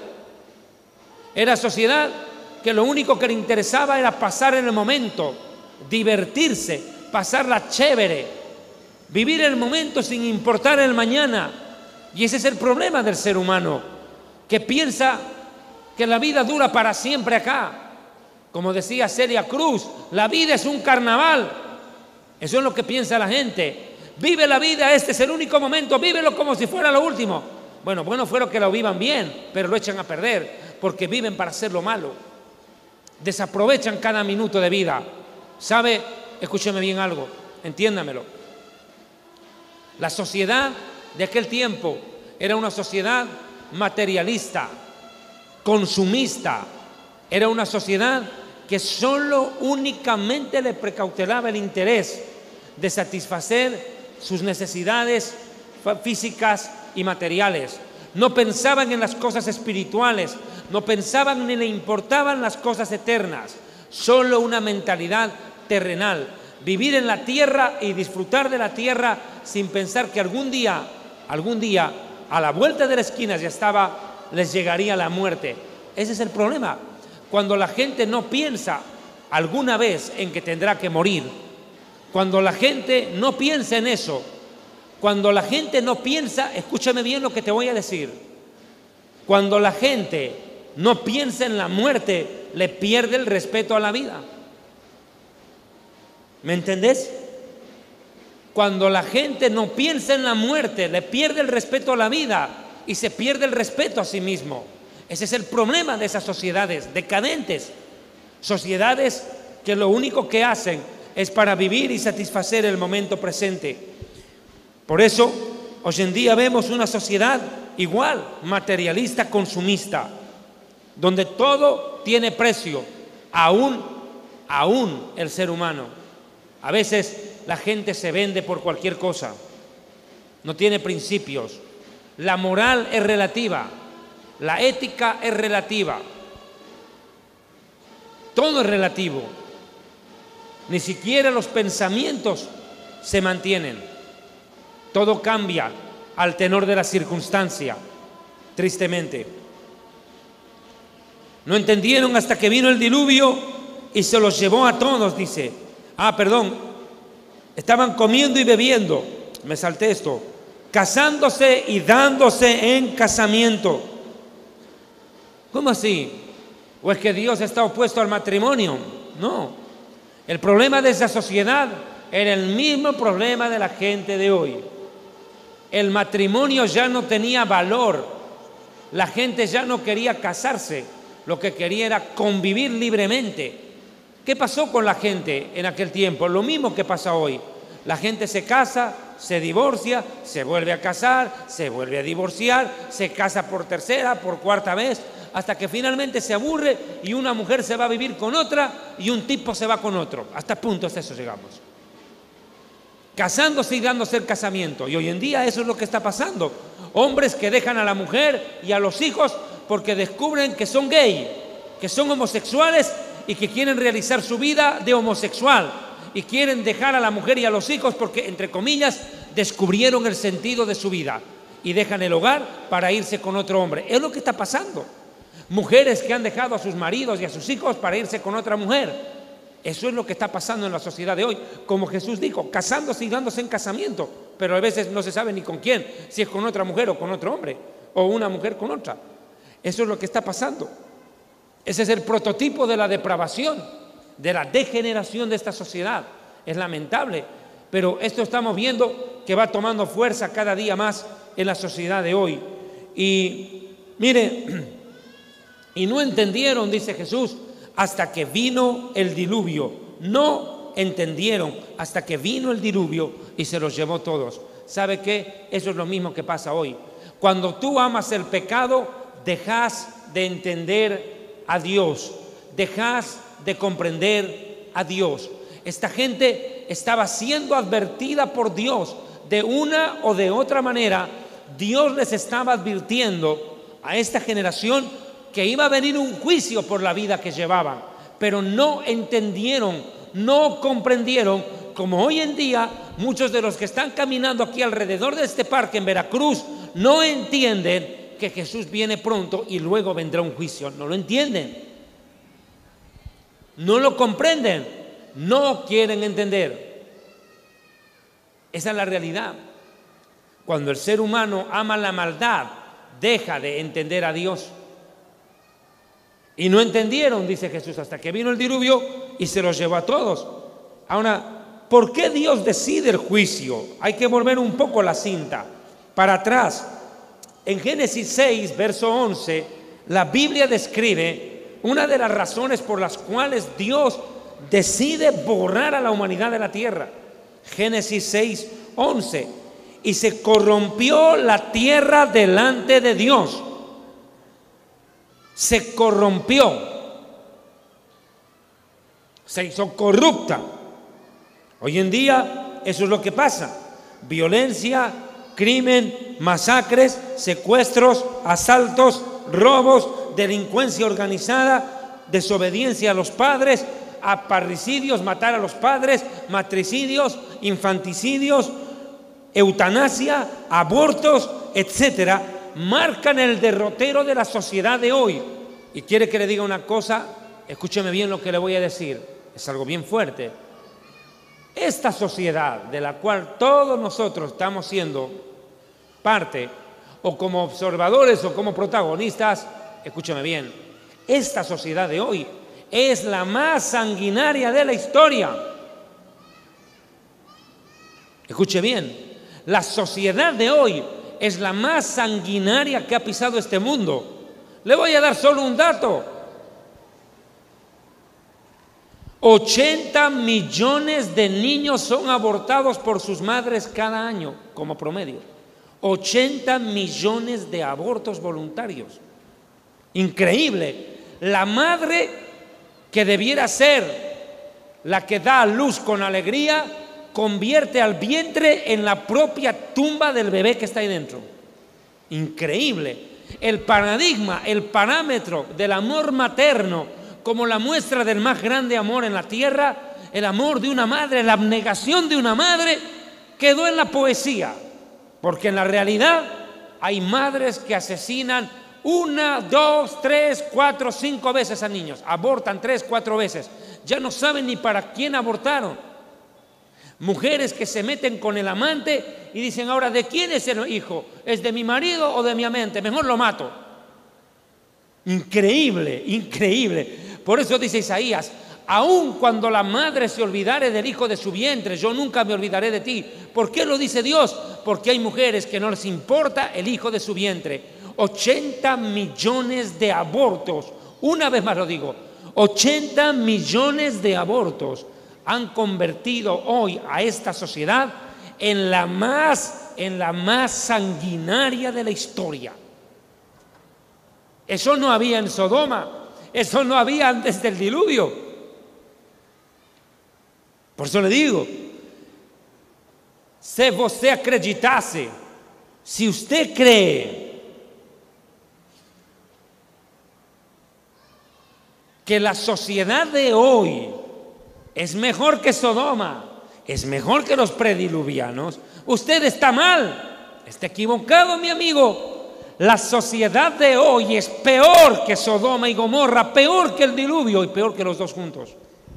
Era sociedad que lo único que le interesaba era pasar en el momento, divertirse, pasarla chévere, vivir el momento sin importar el mañana. Y ese es el problema del ser humano, que piensa que la vida dura para siempre acá. Como decía Celia Cruz, la vida es un carnaval. Eso es lo que piensa la gente. Vive la vida, este es el único momento, vívelo como si fuera lo último. Bueno, bueno fuera que lo vivan bien, pero lo echan a perder, porque viven para hacer lo malo. Desaprovechan cada minuto de vida. ¿Sabe? Escúcheme bien algo, entiéndamelo. La sociedad de aquel tiempo era una sociedad materialista, consumista. Era una sociedad que solo únicamente le precautelaba el interés de satisfacer sus necesidades físicas y materiales. No pensaban en las cosas espirituales, no pensaban ni le importaban las cosas eternas, solo una mentalidad terrenal. Vivir en la tierra y disfrutar de la tierra sin pensar que algún día, algún día, a la vuelta de la esquina ya estaba, les llegaría la muerte. Ese es el problema. Cuando la gente no piensa alguna vez en que tendrá que morir, cuando la gente no piensa en eso, cuando la gente no piensa, escúchame bien lo que te voy a decir, cuando la gente no piensa en la muerte, le pierde el respeto a la vida. ¿Me entendés? Cuando la gente no piensa en la muerte, le pierde el respeto a la vida y se pierde el respeto a sí mismo. Ese es el problema de esas sociedades decadentes, sociedades que lo único que hacen es para vivir y satisfacer el momento presente. Por eso, hoy en día vemos una sociedad igual, materialista, consumista, donde todo tiene precio, aún, aún el ser humano. A veces la gente se vende por cualquier cosa, no tiene principios. La moral es relativa. La ética es relativa. Todo es relativo. Ni siquiera los pensamientos se mantienen. Todo cambia al tenor de la circunstancia, tristemente. No entendieron hasta que vino el diluvio y se los llevó a todos, dice. Ah, perdón. Estaban comiendo y bebiendo. Me salté esto. Casándose y dándose en casamiento. ¿Cómo así? ¿O es que Dios está opuesto al matrimonio? No. El problema de esa sociedad era el mismo problema de la gente de hoy. El matrimonio ya no tenía valor. La gente ya no quería casarse. Lo que quería era convivir libremente. ¿Qué pasó con la gente en aquel tiempo? Lo mismo que pasa hoy. La gente se casa, se divorcia, se vuelve a casar, se vuelve a divorciar, se casa por tercera, por cuarta vez, hasta que finalmente se aburre y una mujer se va a vivir con otra y un tipo se va con otro. Hasta puntos eso llegamos. Casándose y dándose el casamiento. Y hoy en día eso es lo que está pasando. Hombres que dejan a la mujer y a los hijos porque descubren que son gay, que son homosexuales y que quieren realizar su vida de homosexual y quieren dejar a la mujer y a los hijos porque, entre comillas, descubrieron el sentido de su vida y dejan el hogar para irse con otro hombre. Es lo que está pasando. Mujeres que han dejado a sus maridos y a sus hijos para irse con otra mujer. Eso es lo que está pasando en la sociedad de hoy. Como Jesús dijo, casándose y dándose en casamiento, pero a veces no se sabe ni con quién, si es con otra mujer o con otro hombre, o una mujer con otra. Eso es lo que está pasando. Ese es el prototipo de la depravación, de la degeneración de esta sociedad. Es lamentable, pero esto estamos viendo que va tomando fuerza cada día más en la sociedad de hoy. Y mire, y no entendieron, dice Jesús, hasta que vino el diluvio. No entendieron hasta que vino el diluvio y se los llevó todos. ¿Sabe qué? Eso es lo mismo que pasa hoy. Cuando tú amas el pecado, dejas de entender a Dios, dejas de comprender a Dios. Esta gente estaba siendo advertida por Dios de una o de otra manera. Dios les estaba advirtiendo a esta generación que iba a venir un juicio por la vida que llevaban, pero no entendieron, no comprendieron, como hoy en día muchos de los que están caminando aquí alrededor de este parque en Veracruz no entienden que Jesús viene pronto y luego vendrá un juicio. No lo entienden, no lo comprenden, no quieren entender. Esa es la realidad. Cuando el ser humano ama la maldad, deja de entender a Dios. Y no entendieron, dice Jesús, hasta que vino el diluvio y se los llevó a todos. Ahora, ¿por qué Dios decide el juicio? Hay que volver un poco la cinta para atrás. En Génesis seis, verso once, la Biblia describe una de las razones por las cuales Dios decide borrar a la humanidad de la tierra. Génesis seis, once. Y se corrompió la tierra delante de Dios. Se corrompió. Se hizo corrupta. Hoy en día eso es lo que pasa. Violencia, crimen, masacres, secuestros, asaltos, robos, delincuencia organizada, desobediencia a los padres, parricidios, matar a los padres, matricidios, infanticidios, eutanasia, abortos, etcétera, marcan el derrotero de la sociedad de hoy. Y quiere que le diga una cosa, escúcheme bien lo que le voy a decir, es algo bien fuerte. Esta sociedad de la cual todos nosotros estamos siendo parte, o como observadores o como protagonistas, escúcheme bien, esta sociedad de hoy es la más sanguinaria de la historia. Escuche bien, la sociedad de hoy es la más sanguinaria que ha pisado este mundo. Le voy a dar solo un dato. ochenta millones de niños son abortados por sus madres cada año, como promedio. ochenta millones de abortos voluntarios. Increíble. La madre que debiera ser la que da a luz con alegría, convierte al vientre en la propia tumba del bebé que está ahí dentro. Increíble. El paradigma, el parámetro del amor materno como la muestra del más grande amor en la tierra, el amor de una madre, la abnegación de una madre, quedó en la poesía. Porque en la realidad hay madres que asesinan una, dos, tres, cuatro, cinco veces a niños. Abortan tres, cuatro veces. Ya no saben ni para quién abortaron. Mujeres que se meten con el amante y dicen, ahora, ¿de quién es el hijo? ¿Es de mi marido o de mi amante? Mejor lo mato. Increíble, increíble. Por eso dice Isaías, aun cuando la madre se olvidare del hijo de su vientre, yo nunca me olvidaré de ti. ¿Por qué lo dice Dios? Porque hay mujeres que no les importa el hijo de su vientre. ochenta millones de abortos, una vez más lo digo, ochenta millones de abortos han convertido hoy a esta sociedad en la más, en la más sanguinaria de la historia. Eso no había en Sodoma, eso no había antes del diluvio. Por eso le digo, si você acreditase, si usted cree que la sociedad de hoy es mejor que Sodoma, es mejor que los prediluvianos, usted está mal, está equivocado, mi amigo. La sociedad de hoy es peor que Sodoma y Gomorra, peor que el diluvio y peor que los dos juntos.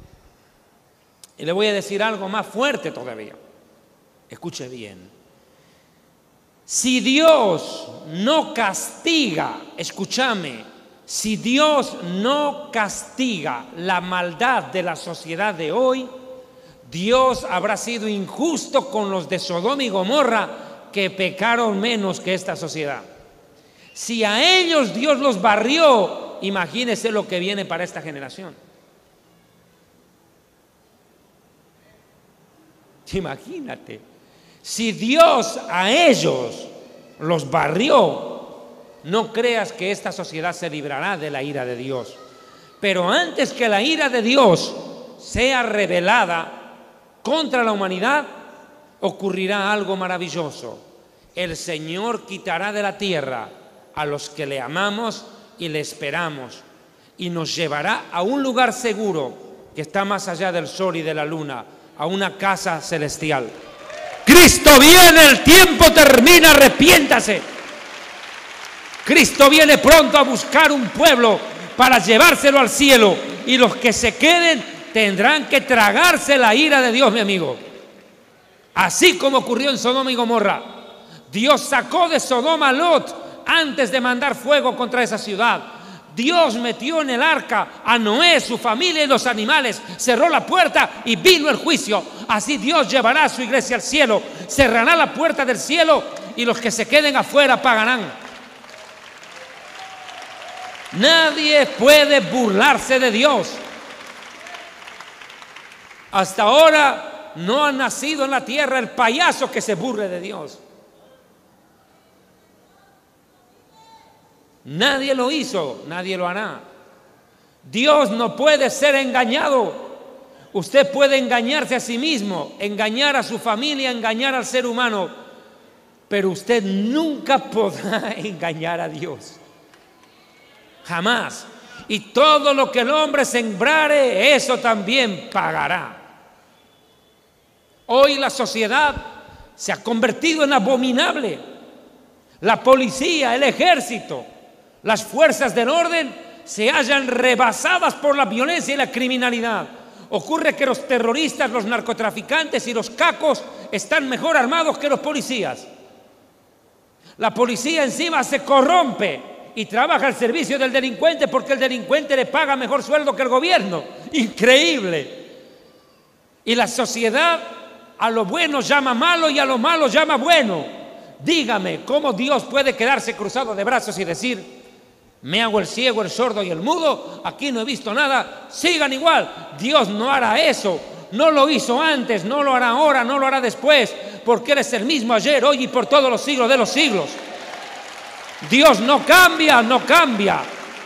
Y le voy a decir algo más fuerte todavía. Escuche bien. Si Dios no castiga, escúchame, si Dios no castiga la maldad de la sociedad de hoy, Dios habrá sido injusto con los de Sodoma y Gomorra, que pecaron menos que esta sociedad. Si a ellos Dios los barrió, imagínese lo que viene para esta generación. Imagínate, si Dios a ellos los barrió, no creas que esta sociedad se librará de la ira de Dios. Pero antes que la ira de Dios sea revelada contra la humanidad, ocurrirá algo maravilloso. El Señor quitará de la tierra a los que le amamos y le esperamos, y nos llevará a un lugar seguro que está más allá del sol y de la luna, a una casa celestial. Cristo viene, el tiempo termina, arrepiéntase. Cristo viene pronto a buscar un pueblo para llevárselo al cielo, y los que se queden tendrán que tragarse la ira de Dios, mi amigo. Así como ocurrió en Sodoma y Gomorra. Dios sacó de Sodoma a Lot antes de mandar fuego contra esa ciudad. Dios metió en el arca a Noé, su familia y los animales, cerró la puerta y vino el juicio. Así Dios llevará a su iglesia al cielo, cerrará la puerta del cielo y los que se queden afuera pagarán. Nadie puede burlarse de Dios. Hasta ahora no ha nacido en la tierra el payaso que se burle de Dios. Nadie lo hizo, nadie lo hará. Dios no puede ser engañado. Usted puede engañarse a sí mismo, engañar a su familia, engañar al ser humano, pero usted nunca podrá engañar a Dios. Jamás. Y todo lo que el hombre sembrare, eso también pagará. Hoy la sociedad se ha convertido en abominable. La policía, el ejército, las fuerzas del orden se hallan rebasadas por la violencia y la criminalidad. Ocurre que los terroristas, los narcotraficantes y los cacos están mejor armados que los policías. La policía encima se corrompe y trabaja al servicio del delincuente porque el delincuente le paga mejor sueldo que el gobierno. Increíble. Y la sociedad a lo bueno llama malo y a lo malo llama bueno. Dígame, ¿cómo Dios puede quedarse cruzado de brazos y decir: me hago el ciego, el sordo y el mudo, aquí no he visto nada, sigan igual? Dios no hará eso, no lo hizo antes, no lo hará ahora, no lo hará después, porque Él es el mismo ayer, hoy y por todos los siglos de los siglos. Dios no cambia, no cambia.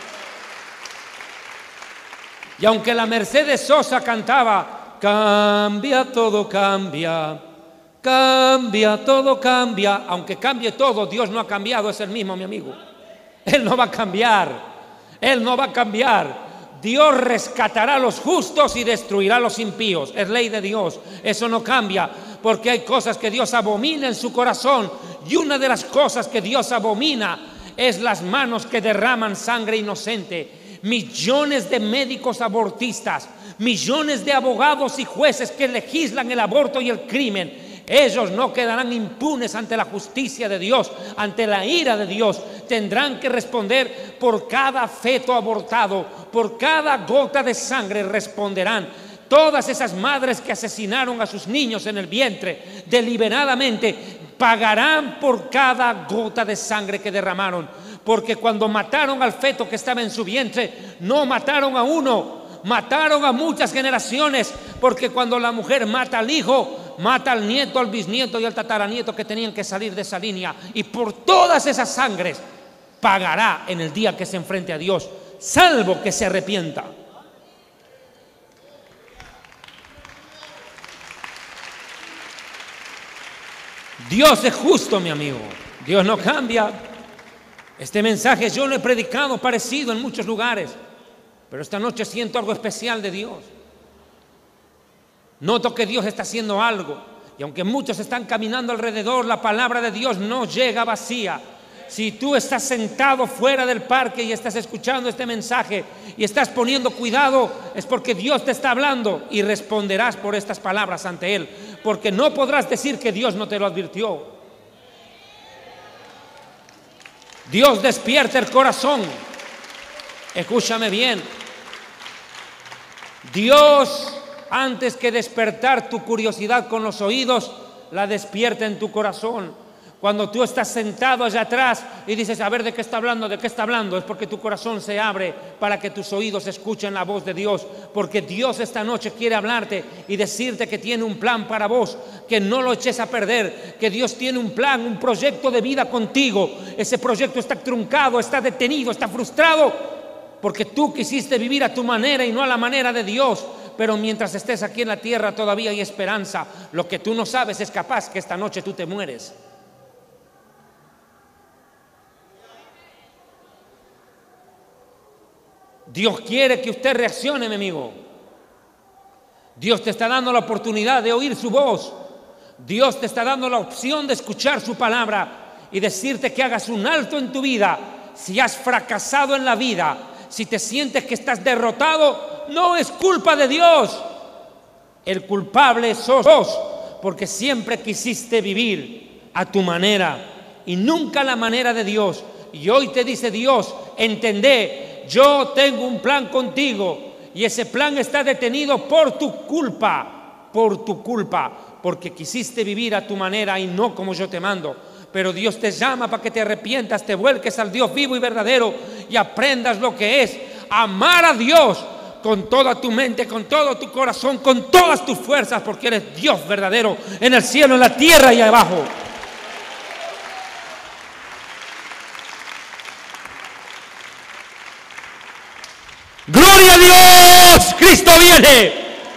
Y aunque la Mercedes Sosa cantaba: cambia, todo cambia, cambia, todo cambia, aunque cambie todo, Dios no ha cambiado, es el mismo, mi amigo. Él no va a cambiar, Él no va a cambiar. Dios rescatará a los justos y destruirá a los impíos. Es ley de Dios, eso no cambia, porque hay cosas que Dios abomina en su corazón. Y una de las cosas que Dios abomina es las manos que derraman sangre inocente. Millones de médicos abortistas, millones de abogados y jueces que legislan el aborto y el crimen, ellos no quedarán impunes ante la justicia de Dios, ante la ira de Dios. Tendrán que responder por cada feto abortado, por cada gota de sangre responderán. Todas esas madres que asesinaron a sus niños en el vientre deliberadamente pagarán por cada gota de sangre que derramaron, porque cuando mataron al feto que estaba en su vientre, no mataron a uno, mataron a muchas generaciones, porque cuando la mujer mata al hijo, mata al nieto, al bisnieto y al tataranieto que tenían que salir de esa línea, y por todas esas sangres pagará en el día que se enfrente a Dios, salvo que se arrepienta. Dios es justo, mi amigo. Dios no cambia. Este mensaje yo lo he predicado parecido en muchos lugares. Pero esta noche siento algo especial de Dios. Noto que Dios está haciendo algo. Y aunque muchos están caminando alrededor, la palabra de Dios no llega vacía. Si tú estás sentado fuera del parque y estás escuchando este mensaje y estás poniendo cuidado, es porque Dios te está hablando y responderás por estas palabras ante Él. Porque no podrás decir que Dios no te lo advirtió. Dios despierta el corazón. Escúchame bien. Dios, antes que despertar tu curiosidad con los oídos, la despierta en tu corazón. Cuando tú estás sentado allá atrás y dices, a ver, ¿de qué está hablando? ¿De qué está hablando? Es porque tu corazón se abre para que tus oídos escuchen la voz de Dios. Porque Dios esta noche quiere hablarte y decirte que tiene un plan para vos, que no lo eches a perder, que Dios tiene un plan, un proyecto de vida contigo. Ese proyecto está truncado, está detenido, está frustrado, porque tú quisiste vivir a tu manera y no a la manera de Dios. Pero mientras estés aquí en la tierra todavía hay esperanza. Lo que tú no sabes es capaz que esta noche tú te mueres. Dios quiere que usted reaccione, mi amigo. Dios te está dando la oportunidad de oír su voz. Dios te está dando la opción de escuchar su palabra y decirte que hagas un alto en tu vida. Si has fracasado en la vida, si te sientes que estás derrotado, no es culpa de Dios. El culpable sos vos, porque siempre quisiste vivir a tu manera y nunca a la manera de Dios. Y hoy te dice Dios, entendé, yo tengo un plan contigo y ese plan está detenido por tu culpa, por tu culpa, porque quisiste vivir a tu manera y no como yo te mando. Pero Dios te llama para que te arrepientas, te vuelques al Dios vivo y verdadero y aprendas lo que es amar a Dios con toda tu mente, con todo tu corazón, con todas tus fuerzas, porque eres Dios verdadero en el cielo, en la tierra y abajo. ¡Gloria a Dios! ¡Cristo viene!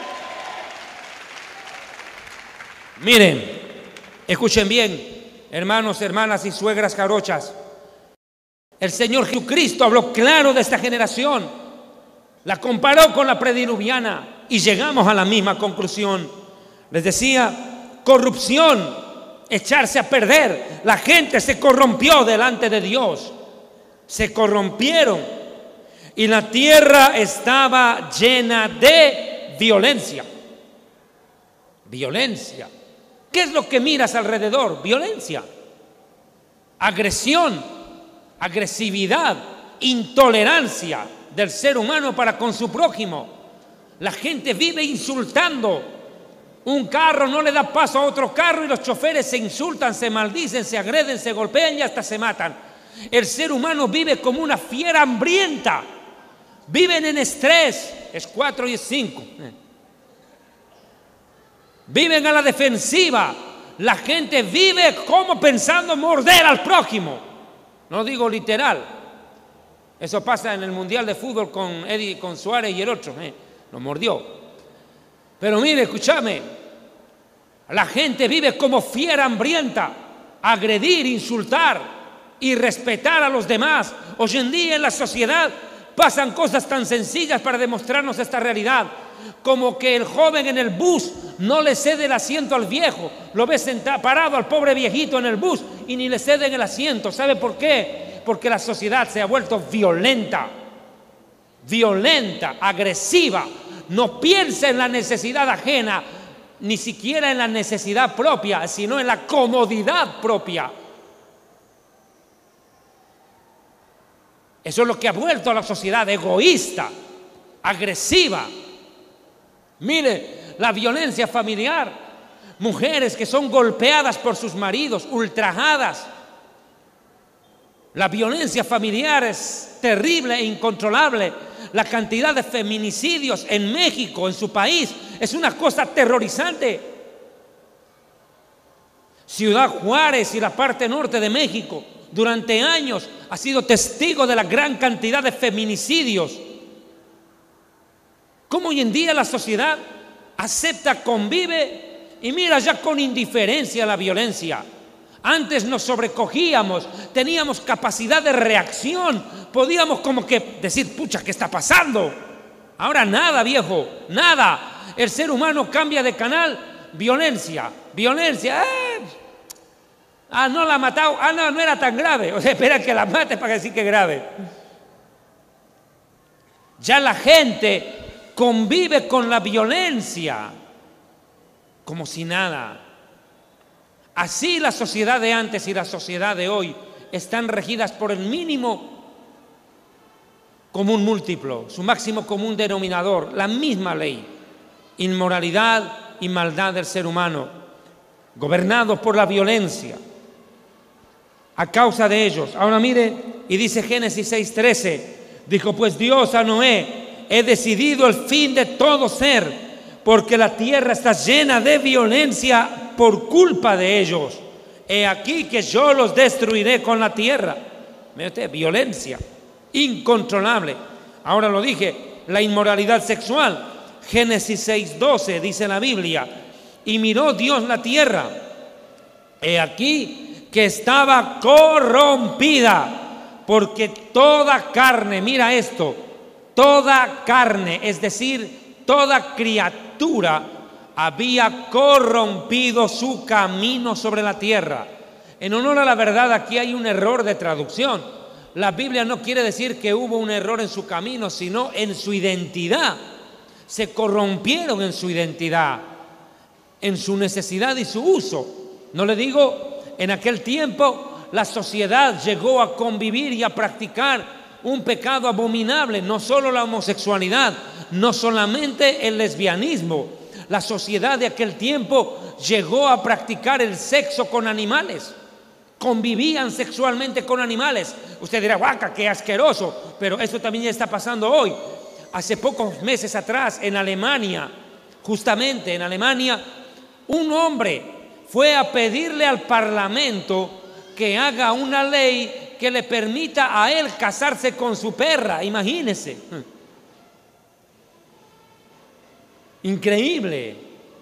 Miren, escuchen bien, hermanos, hermanas y suegras jarochas. El Señor Jesucristo habló claro de esta generación. La comparó con la prediluviana y llegamos a la misma conclusión. Les decía, corrupción, echarse a perder. La gente se corrompió delante de Dios. Se corrompieron. Y la tierra estaba llena de violencia. Violencia. ¿Qué es lo que miras alrededor? Violencia. Agresión, agresividad, intolerancia del ser humano para con su prójimo. La gente vive insultando. Un carro no le da paso a otro carro y los choferes se insultan, se maldicen, se agreden, se golpean y hasta se matan. El ser humano vive como una fiera hambrienta. Viven en estrés, es cuatro y es cinco. Viven a la defensiva. La gente vive como pensando morder al prójimo. No digo literal. Eso pasa en el Mundial de Fútbol con Eddie, con Suárez y el otro. Eh, lo mordió. Pero mire, escúchame. La gente vive como fiera hambrienta. Agredir, insultar y respetar a los demás. Hoy en día en la sociedad pasan cosas tan sencillas para demostrarnos esta realidad, como que el joven en el bus no le cede el asiento al viejo, lo ve sentado, parado al pobre viejito en el bus y ni le ceden el asiento. ¿Sabe por qué? Porque la sociedad se ha vuelto violenta, violenta, agresiva. No piensa en la necesidad ajena, ni siquiera en la necesidad propia, sino en la comodidad propia. Eso es lo que ha vuelto a la sociedad egoísta, agresiva. Mire, la violencia familiar, mujeres que son golpeadas por sus maridos, ultrajadas. La violencia familiar es terrible e incontrolable. La cantidad de feminicidios en México, en su país, es una cosa aterrorizante. Ciudad Juárez y la parte norte de México durante años ha sido testigo de la gran cantidad de feminicidios. Cómo hoy en día la sociedad acepta, convive y mira ya con indiferencia la violencia. Antes nos sobrecogíamos, teníamos capacidad de reacción, podíamos como que decir, pucha, ¿qué está pasando? Ahora nada, viejo, nada. El ser humano cambia de canal, violencia, violencia. ¡Eh! Ah, no la ha matado, ah, no, no era tan grave. O sea, espera que la mate para decir que es grave. Ya la gente convive con la violencia como si nada. Así la sociedad de antes y la sociedad de hoy están regidas por el mínimo común múltiplo, su máximo común denominador, la misma ley, inmoralidad y maldad del ser humano, gobernados por la violencia, a causa de ellos. Ahora mire, y dice Génesis seis trece, dijo pues Dios a Noé, he decidido el fin de todo ser, porque la tierra está llena de violencia por culpa de ellos. He aquí que yo los destruiré con la tierra. Mire, violencia incontrolable. Ahora lo dije, la inmoralidad sexual. Génesis seis doce dice la Biblia, y miró Dios la tierra, he aquí que estaba corrompida, porque toda carne, mira esto, toda carne, es decir, toda criatura había corrompido su camino sobre la tierra. En honor a la verdad, aquí hay un error de traducción. La Biblia no quiere decir que hubo un error en su camino, sino en su identidad. Se corrompieron en su identidad, en su necesidad y su uso. No le digo, en aquel tiempo la sociedad llegó a convivir y a practicar un pecado abominable, no solo la homosexualidad, no solamente el lesbianismo. La sociedad de aquel tiempo llegó a practicar el sexo con animales. Convivían sexualmente con animales. Usted dirá, guaca, qué asqueroso, pero eso también ya está pasando hoy. Hace pocos meses atrás en Alemania, justamente en Alemania, un hombre fue a pedirle al parlamento que haga una ley que le permita a él casarse con su perra. Imagínese. Increíble.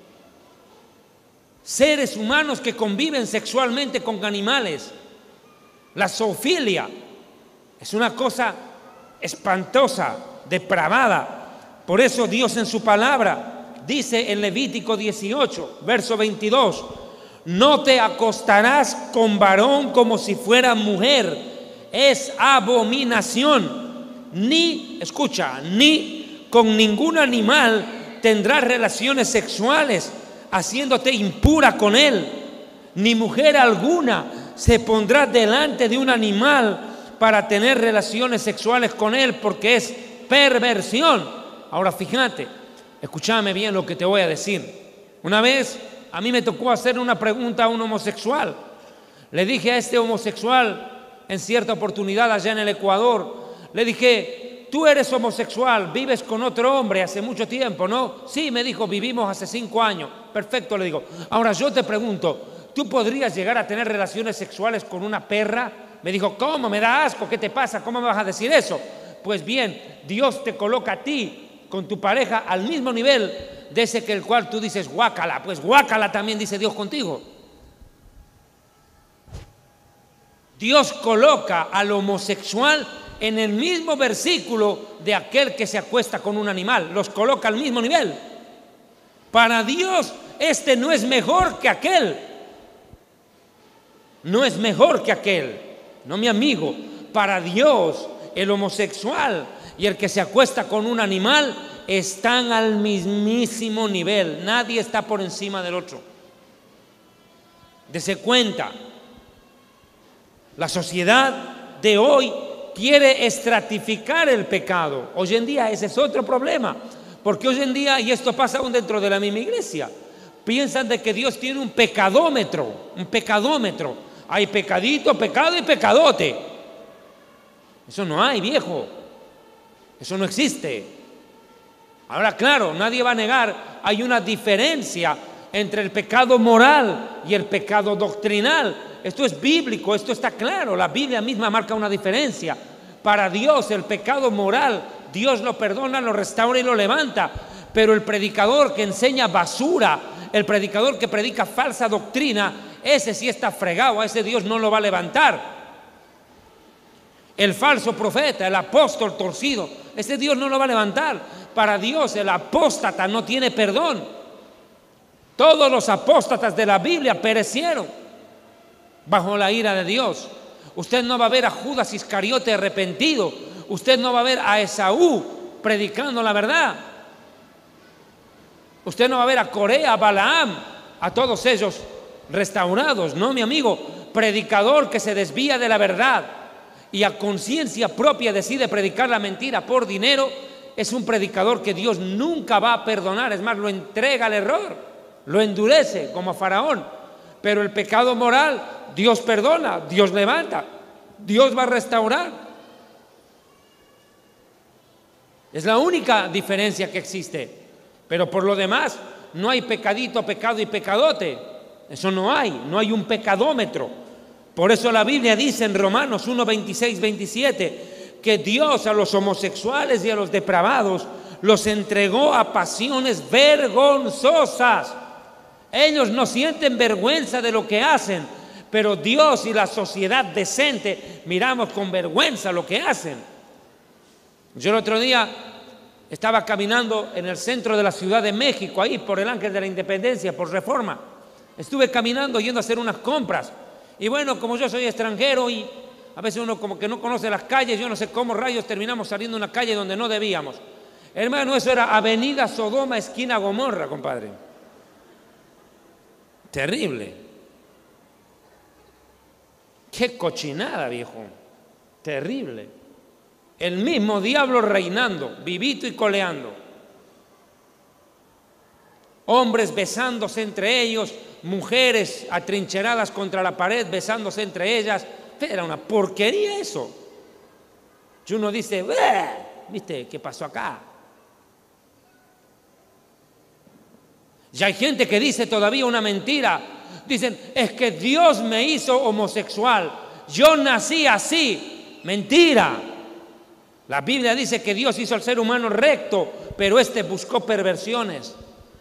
Seres humanos que conviven sexualmente con animales. La zoofilia es una cosa espantosa, depravada. Por eso Dios en su palabra dice en Levítico dieciocho, verso veintidós, no te acostarás con varón como si fuera mujer, es abominación. Ni, escucha, ni con ningún animal tendrás relaciones sexuales, haciéndote impura con él. Ni mujer alguna se pondrá delante de un animal para tener relaciones sexuales con él, porque es perversión. Ahora fíjate, escúchame bien lo que te voy a decir. Una vez a mí me tocó hacer una pregunta a un homosexual. Le dije a este homosexual en cierta oportunidad allá en el Ecuador, le dije, tú eres homosexual, vives con otro hombre hace mucho tiempo, ¿no? Sí, me dijo, vivimos hace cinco años. Perfecto, le digo. Ahora yo te pregunto, ¿tú podrías llegar a tener relaciones sexuales con una perra? Me dijo, ¿cómo? Me da asco, ¿qué te pasa? ¿Cómo me vas a decir eso? Pues bien, Dios te coloca a ti con tu pareja al mismo nivel de ese que el cual tú dices guácala, pues guácala también dice Dios contigo. Dios coloca al homosexual en el mismo versículo de aquel que se acuesta con un animal, los coloca al mismo nivel. Para Dios este no es mejor que aquel, no es mejor que aquel, no mi amigo. Para Dios el homosexual y el que se acuesta con un animal están al mismísimo nivel, nadie está por encima del otro. Dese cuenta, la sociedad de hoy quiere estratificar el pecado. Hoy en día ese es otro problema, porque hoy en día, y esto pasa aún dentro de la misma iglesia, piensan de que Dios tiene un pecadómetro, un pecadómetro. Hay pecadito, pecado y pecadote. Eso no hay, viejo. Eso no existe. Ahora, claro, nadie va a negar, hay una diferencia entre el pecado moral y el pecado doctrinal. Esto es bíblico, esto está claro, la Biblia misma marca una diferencia. Para Dios el pecado moral, Dios lo perdona, lo restaura y lo levanta, pero el predicador que enseña basura, el predicador que predica falsa doctrina, ese sí está fregado, a ese Dios no lo va a levantar. El falso profeta, el apóstol torcido, ese Dios no lo va a levantar. Para Dios el apóstata no tiene perdón. Todos los apóstatas de la Biblia perecieron bajo la ira de Dios. Usted no va a ver a Judas Iscariote arrepentido. Usted no va a ver a Esaú predicando la verdad. Usted no va a ver a Corea, a Balaam, a todos ellos restaurados. No, mi amigo, predicador que se desvía de la verdad y a conciencia propia decide predicar la mentira por dinero, es un predicador que Dios nunca va a perdonar. Es más, lo entrega al error, lo endurece como a Faraón. Pero el pecado moral, Dios perdona, Dios levanta, Dios va a restaurar. Es la única diferencia que existe. Pero por lo demás, no hay pecadito, pecado y pecadote. Eso no hay, no hay un pecadómetro. Por eso la Biblia dice en Romanos uno, veintiséis, veintisiete, que Dios a los homosexuales y a los depravados los entregó a pasiones vergonzosas. Ellos no sienten vergüenza de lo que hacen, pero Dios y la sociedad decente miramos con vergüenza lo que hacen. Yo el otro día estaba caminando en el centro de la Ciudad de México, ahí por el Ángel de la Independencia, por Reforma. Estuve caminando yendo a hacer unas compras. Y bueno, como yo soy extranjero y a veces uno como que no conoce las calles, yo no sé cómo rayos terminamos saliendo a una calle donde no debíamos. Hermano, eso era Avenida Sodoma, esquina Gomorra, compadre. Terrible. Qué cochinada, viejo. Terrible. El mismo diablo reinando, vivito y coleando. Hombres besándose entre ellos, mujeres atrincheradas contra la pared, besándose entre ellas. Era una porquería eso. Y uno dice, ¿viste qué pasó acá? Y hay gente que dice todavía una mentira. Dicen, es que Dios me hizo homosexual. Yo nací así. Mentira. La Biblia dice que Dios hizo al ser humano recto, pero este buscó perversiones.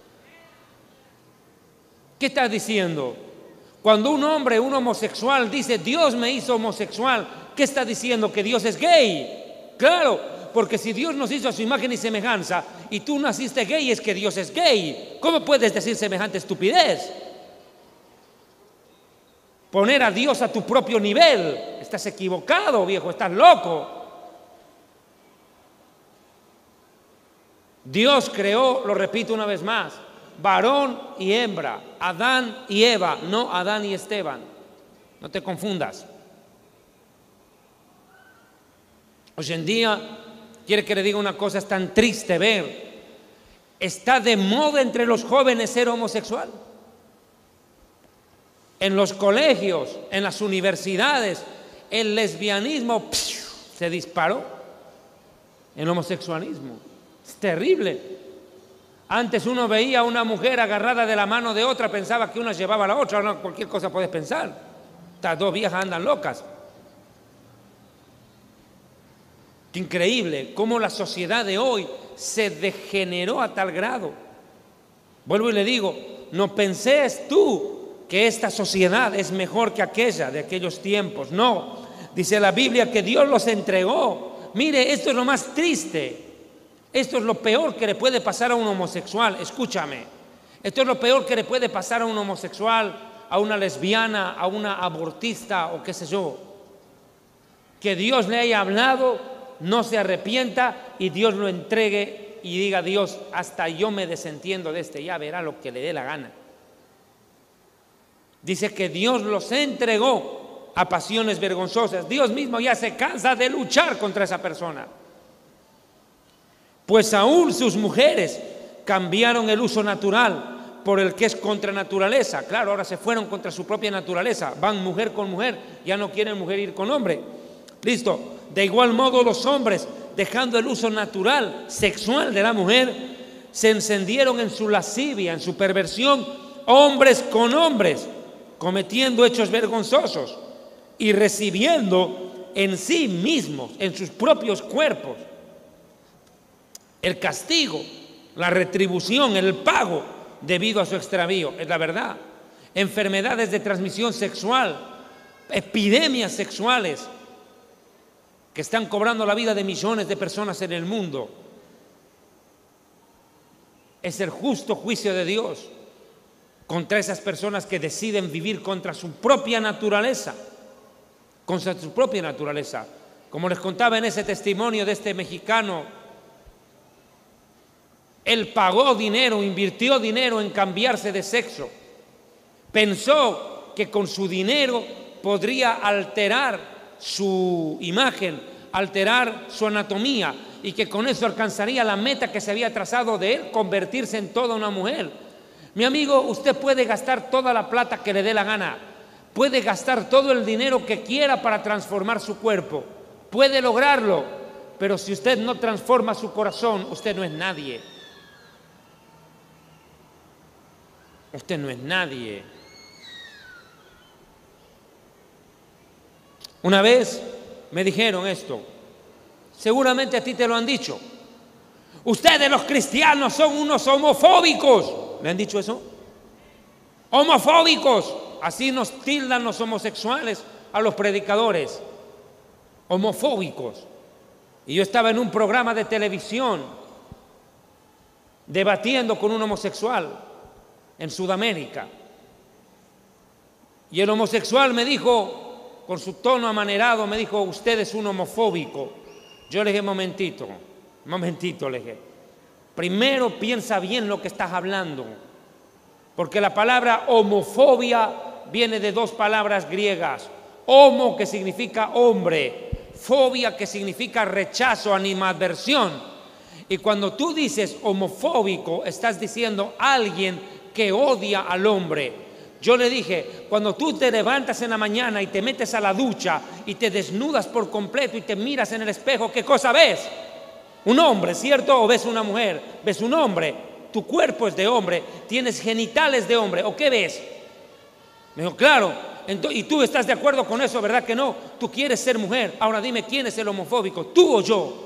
¿Qué está diciendo? Cuando un hombre, un homosexual dice, Dios me hizo homosexual, ¿qué está diciendo? Que Dios es gay. Claro, porque si Dios nos hizo a su imagen y semejanza y tú naciste gay, es que Dios es gay. ¿Cómo puedes decir semejante estupidez? Poner a Dios a tu propio nivel. Estás equivocado, viejo, estás loco. Dios creó, lo repito una vez más, varón y hembra, Adán y Eva, no Adán y Esteban. No te confundas. Hoy en día, quiere que le diga una cosa, es tan triste ver, está de moda entre los jóvenes ser homosexual. En los colegios, en las universidades, el lesbianismo ¡psiu! Se disparó. El homosexualismo es terrible. Antes uno veía a una mujer agarrada de la mano de otra, pensaba que una llevaba a la otra, ahora cualquier cosa puedes pensar. Estas dos viejas andan locas. Qué increíble cómo la sociedad de hoy se degeneró a tal grado. Vuelvo y le digo, no penses tú que esta sociedad es mejor que aquella de aquellos tiempos. No, dice la Biblia que Dios los entregó. Mire, esto es lo más triste. Esto es lo peor que le puede pasar a un homosexual. Escúchame. Esto es lo peor que le puede pasar a un homosexual, a una lesbiana, a una abortista o qué sé yo. Que Dios le haya hablado, no se arrepienta y Dios lo entregue y diga, Dios, hasta yo me desentiendo de este, ya verá lo que le dé la gana. Dice que Dios los entregó a pasiones vergonzosas. Dios mismo ya se cansa de luchar contra esa persona. Pues aún sus mujeres cambiaron el uso natural por el que es contra naturaleza. Claro, ahora se fueron contra su propia naturaleza. Van mujer con mujer, ya no quieren mujer ir con hombre. Listo. De igual modo los hombres, dejando el uso natural, sexual de la mujer, se encendieron en su lascivia, en su perversión, hombres con hombres, cometiendo hechos vergonzosos y recibiendo en sí mismos, en sus propios cuerpos, el castigo, la retribución, el pago debido a su extravío. Es la verdad. enfermedades de transmisión sexual, epidemias sexuales que están cobrando la vida de millones de personas en el mundo. Es el justo juicio de Dios contra esas personas que deciden vivir contra su propia naturaleza, contra su propia naturaleza. Como les contaba en ese testimonio de este mexicano, él pagó dinero, invirtió dinero en cambiarse de sexo. Pensó que con su dinero podría alterar su imagen, alterar su anatomía, y que con eso alcanzaría la meta que se había trazado de él, convertirse en toda una mujer. Mi amigo, usted puede gastar toda la plata que le dé la gana, puede gastar todo el dinero que quiera para transformar su cuerpo, puede lograrlo, pero si usted no transforma su corazón, usted no es nadie. Usted no es nadie. Una vez me dijeron esto, seguramente a ti te lo han dicho: ustedes los cristianos son unos homofóbicos. ¿Le han dicho eso? Homofóbicos. Así nos tildan los homosexuales a los predicadores. Homofóbicos. Y yo estaba en un programa de televisión debatiendo con un homosexual en Sudamérica. Y el homosexual me dijo, con su tono amanerado, me dijo: usted es un homofóbico. Yo le dije: momentito, momentito, le dije. Primero piensa bien lo que estás hablando, porque la palabra homofobia viene de dos palabras griegas: homo, que significa hombre, fobia, que significa rechazo, animadversión. Y cuando tú dices homofóbico, estás diciendo alguien que odia al hombre. Yo le dije: cuando tú te levantas en la mañana y te metes a la ducha y te desnudas por completo y te miras en el espejo, ¿qué cosa ves? Un hombre, ¿cierto? ¿O ves una mujer? ¿Ves un hombre? Tu cuerpo es de hombre, tienes genitales de hombre, ¿o qué ves? Me dijo: claro. Entonces, y tú estás de acuerdo con eso, ¿verdad que no? Tú quieres ser mujer. Ahora dime, ¿quién es el homofóbico? ¿Tú o yo?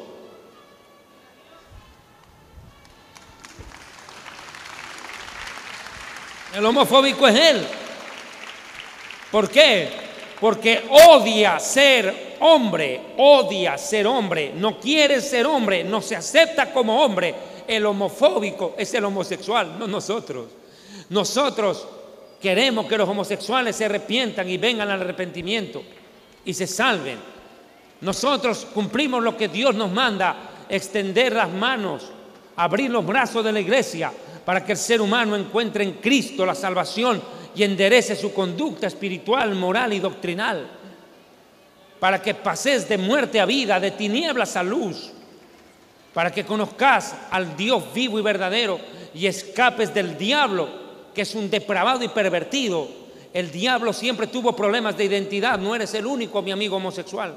El homofóbico es él. ¿Por qué? Porque odia ser hombre, odia ser hombre, no quiere ser hombre, no se acepta como hombre. El homofóbico es el homosexual, no nosotros. Nosotros queremos que los homosexuales se arrepientan y vengan al arrepentimiento y se salven. Nosotros cumplimos lo que Dios nos manda: extender las manos, abrir los brazos de la iglesia, para que el ser humano encuentre en Cristo la salvación y enderece su conducta espiritual, moral y doctrinal, para que pases de muerte a vida, de tinieblas a luz, para que conozcas al Dios vivo y verdadero y escapes del diablo, que es un depravado y pervertido. El diablo siempre tuvo problemas de identidad, no eres el único, mi amigo homosexual.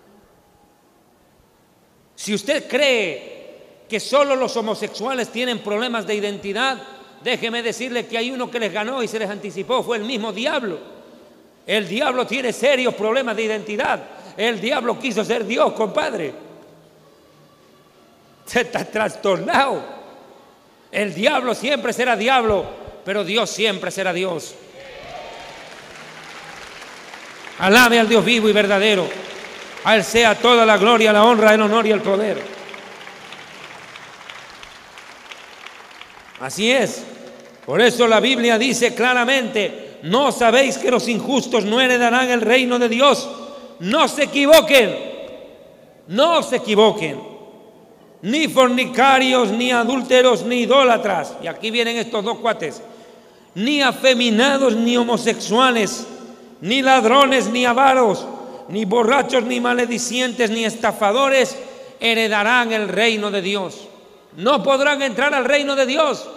Si usted cree que solo los homosexuales tienen problemas de identidad, déjeme decirle que hay uno que les ganó y se les anticipó: fue el mismo diablo. El diablo tiene serios problemas de identidad. El diablo quiso ser Dios, compadre. Se está trastornado. El diablo siempre será diablo, pero Dios siempre será Dios. Alabe al Dios vivo y verdadero. A Él sea toda la gloria, la honra, el honor y el poder. Así es. Por eso la Biblia dice claramente: ¿no sabéis que los injustos no heredarán el reino de Dios? No se equivoquen, no se equivoquen. Ni fornicarios, ni adúlteros, ni idólatras. Y aquí vienen estos dos cuates. Ni afeminados, ni homosexuales, ni ladrones, ni avaros, ni borrachos, ni maledicientes, ni estafadores heredarán el reino de Dios. No podrán entrar al reino de Dios.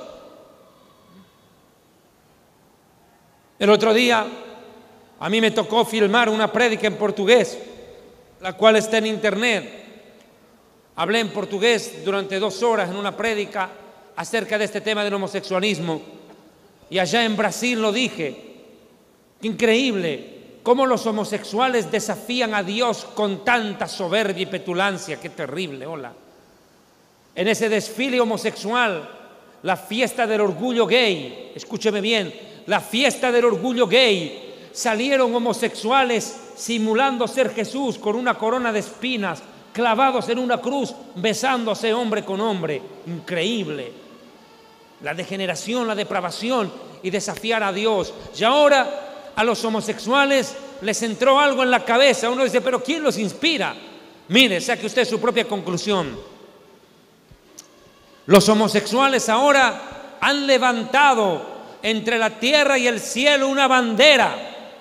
El otro día a mí me tocó filmar una prédica en portugués, la cual está en internet. Hablé en portugués durante dos horas en una prédica acerca de este tema del homosexualismo. Y allá en Brasil lo dije. Increíble cómo los homosexuales desafían a Dios con tanta soberbia y petulancia. Qué terrible, hola. En ese desfile homosexual, la fiesta del orgullo gay, escúcheme bien, la fiesta del orgullo gay. Salieron homosexuales simulando ser Jesús con una corona de espinas, clavados en una cruz, besándose hombre con hombre. Increíble. La degeneración, la depravación y desafiar a Dios. Y ahora a los homosexuales les entró algo en la cabeza. Uno dice, pero ¿quién los inspira? Mire, saque usted su propia conclusión. Los homosexuales ahora han levantado entre la tierra y el cielo una bandera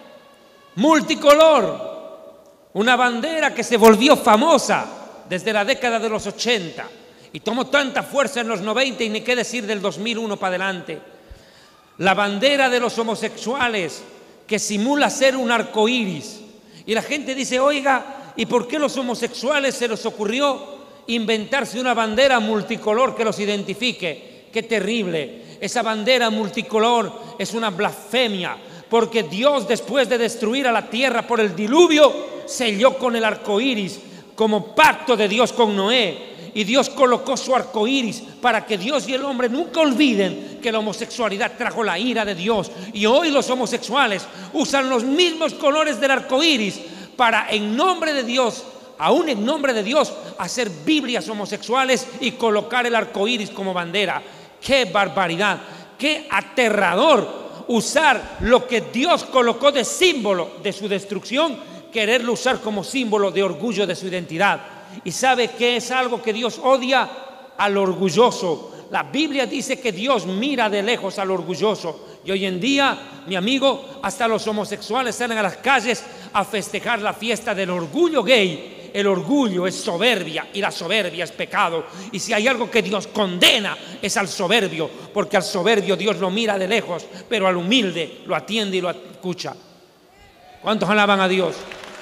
multicolor, una bandera que se volvió famosa desde la década de los ochenta y tomó tanta fuerza en los noventa y ni qué decir del dos mil uno para adelante. La bandera de los homosexuales que simula ser un arco iris. Y la gente dice, oiga, ¿y por qué los homosexuales se les ocurrió inventarse una bandera multicolor que los identifique? ¡Qué terrible! Esa bandera multicolor es una blasfemia, porque Dios, después de destruir a la tierra por el diluvio, selló con el arco iris como pacto de Dios con Noé. Y Dios colocó su arco iris para que Dios y el hombre nunca olviden que la homosexualidad trajo la ira de Dios. Y hoy los homosexuales usan los mismos colores del arco iris para, en nombre de Dios, aún en nombre de Dios, hacer Biblias homosexuales y colocar el arco iris como bandera. ¡Qué barbaridad! ¡Qué aterrador! Usar lo que Dios colocó de símbolo de su destrucción, quererlo usar como símbolo de orgullo de su identidad. ¿Y sabe qué es algo que Dios odia? Al orgulloso. La Biblia dice que Dios mira de lejos al orgulloso. Y hoy en día, mi amigo, hasta los homosexuales salen a las calles a festejar la fiesta del orgullo gay. El orgullo es soberbia y la soberbia es pecado. Y si hay algo que Dios condena es al soberbio, porque al soberbio Dios lo mira de lejos, pero al humilde lo atiende y lo escucha. ¿Cuántos alaban a Dios?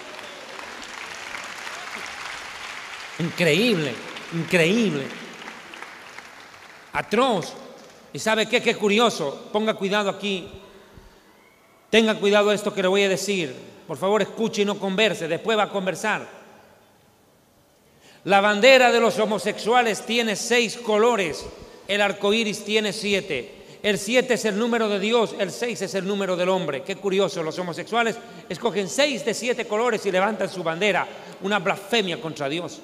Increíble, increíble. Atroz. ¿Y sabe qué? Qué curioso. Ponga cuidado aquí. Tenga cuidado esto que le voy a decir. Por favor, escuche y no converse. Después va a conversar. La bandera de los homosexuales tiene seis colores. El arco iris tiene siete. El siete es el número de Dios. El seis es el número del hombre. Qué curioso. Los homosexuales escogen seis de siete colores y levantan su bandera. Una blasfemia contra Dios.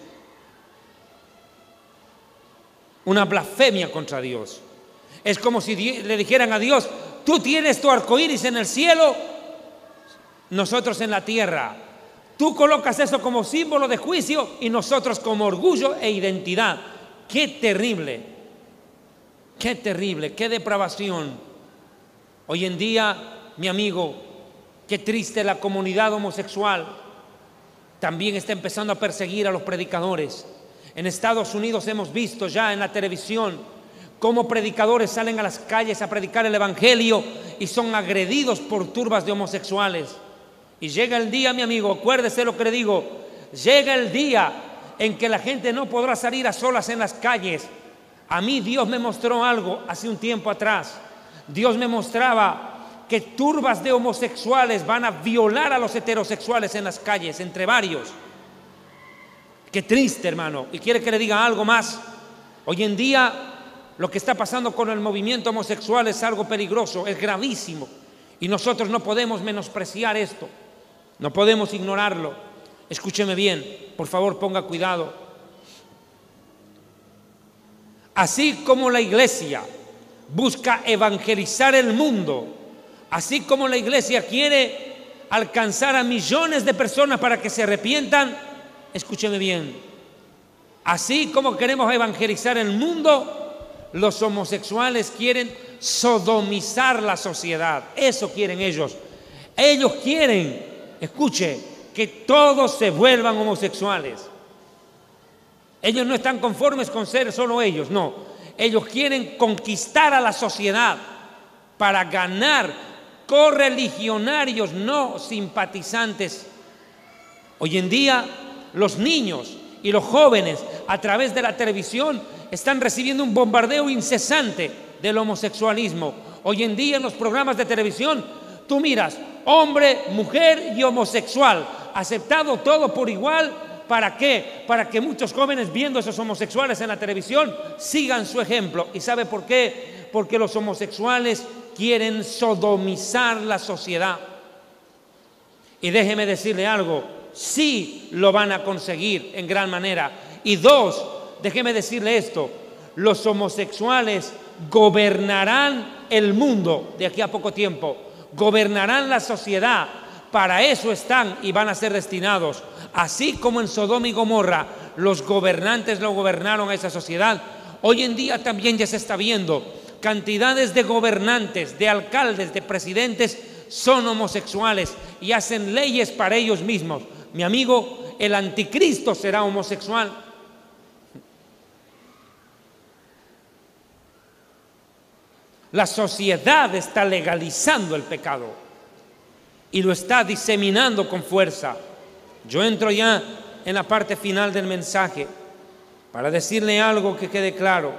Una blasfemia contra Dios. Es como si le dijeran a Dios, tú tienes tu arco iris en el cielo, nosotros en la tierra. Tú colocas eso como símbolo de juicio y nosotros como orgullo e identidad. ¡Qué terrible! ¡Qué terrible! ¡Qué depravación! Hoy en día, mi amigo, qué triste, la comunidad homosexual también está empezando a perseguir a los predicadores. En Estados Unidos hemos visto ya en la televisión cómo predicadores salen a las calles a predicar el evangelio y son agredidos por turbas de homosexuales. Y llega el día, mi amigo, acuérdese lo que le digo, llega el día en que la gente no podrá salir a solas en las calles. A mí Dios me mostró algo hace un tiempo atrás. Dios me mostraba que turbas de homosexuales van a violar a los heterosexuales en las calles, entre varios. Qué triste, hermano. ¿Y quiere que le diga algo más? Hoy en día lo que está pasando con el movimiento homosexual es algo peligroso, es gravísimo. Y nosotros no podemos menospreciar esto. No podemos ignorarlo. Escúcheme bien, por favor, ponga cuidado. Así como la iglesia busca evangelizar el mundo, así como la iglesia quiere alcanzar a millones de personas para que se arrepientan, escúcheme bien, así como queremos evangelizar el mundo, los homosexuales quieren sodomizar la sociedad. Eso quieren ellos. Ellos quieren, escuche, que todos se vuelvan homosexuales. Ellos no están conformes con ser solo ellos, no. Ellos quieren conquistar a la sociedad para ganar correligionarios, no simpatizantes. Hoy en día los niños y los jóvenes a través de la televisión están recibiendo un bombardeo incesante del homosexualismo. Hoy en día en los programas de televisión tú miras hombre, mujer y homosexual, aceptado todo por igual. ¿Para qué? Para que muchos jóvenes viendo a esos homosexuales en la televisión sigan su ejemplo. ¿Y sabe por qué? Porque los homosexuales quieren sodomizar la sociedad. Y déjeme decirle algo, sí lo van a conseguir en gran manera. Y dos, déjeme decirle esto, los homosexuales gobernarán el mundo de aquí a poco tiempo, gobernarán la sociedad, para eso están y van a ser destinados. Así como en Sodoma y Gomorra los gobernantes lo gobernaron a esa sociedad, hoy en día también ya se está viendo cantidades de gobernantes, de alcaldes, de presidentes son homosexuales y hacen leyes para ellos mismos. Mi amigo, el anticristo será homosexual. La sociedad está legalizando el pecado y lo está diseminando con fuerza. Yo entro ya en la parte final del mensaje para decirle algo que quede claro.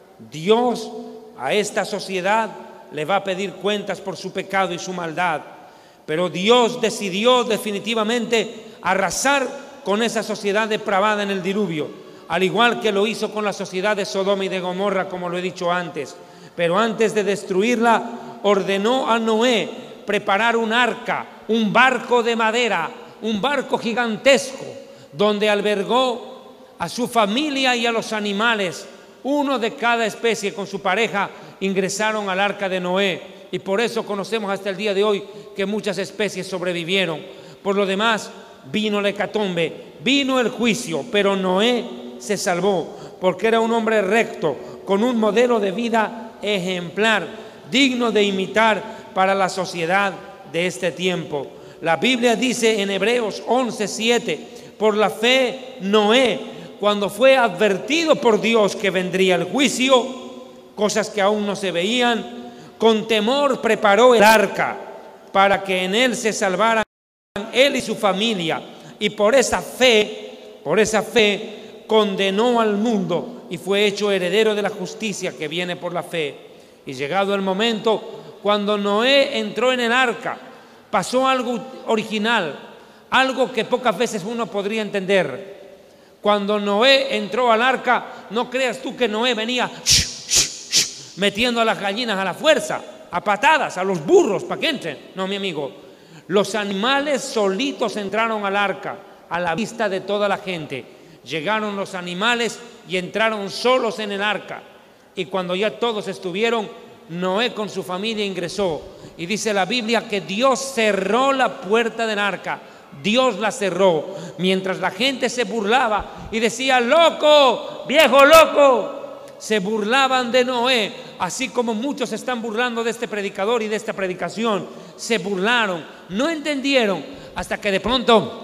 Dios a esta sociedad le va a pedir cuentas por su pecado y su maldad, pero Dios decidió definitivamente arrasar con esa sociedad depravada en el diluvio, al igual que lo hizo con la sociedad de Sodoma y de Gomorra, como lo he dicho antes. Pero antes de destruirla, ordenó a Noé preparar un arca, un barco de madera, un barco gigantesco, donde albergó a su familia y a los animales. Uno de cada especie con su pareja ingresaron al arca de Noé, y por eso conocemos hasta el día de hoy que muchas especies sobrevivieron. Por lo demás, vino la hecatombe, vino el juicio, pero Noé se salvó porque era un hombre recto, con un modelo de vida ejemplar, digno de imitar para la sociedad de este tiempo. La Biblia dice en Hebreos once siete, por la fe Noé, cuando fue advertido por Dios que vendría el juicio, cosas que aún no se veían, con temor preparó el arca para que en él se salvaran él y su familia, y por esa fe, por esa fe condenó al mundo y fue hecho heredero de la justicia que viene por la fe. Y llegado el momento, cuando Noé entró en el arca, pasó algo original, algo que pocas veces uno podría entender. Cuando Noé entró al arca, no creas tú que Noé venía metiendo a las gallinas a la fuerza, a patadas, a los burros para que entren. No, mi amigo, los animales solitos entraron al arca, a la vista de toda la gente. Llegaron los animales y entraron solos en el arca. Y cuando ya todos estuvieron, Noé con su familia ingresó. Y dice la Biblia que Dios cerró la puerta del arca. Dios la cerró, mientras la gente se burlaba y decía: loco, viejo loco. Se burlaban de Noé, así como muchos se están burlando de este predicador y de esta predicación. Se burlaron, no entendieron, hasta que de pronto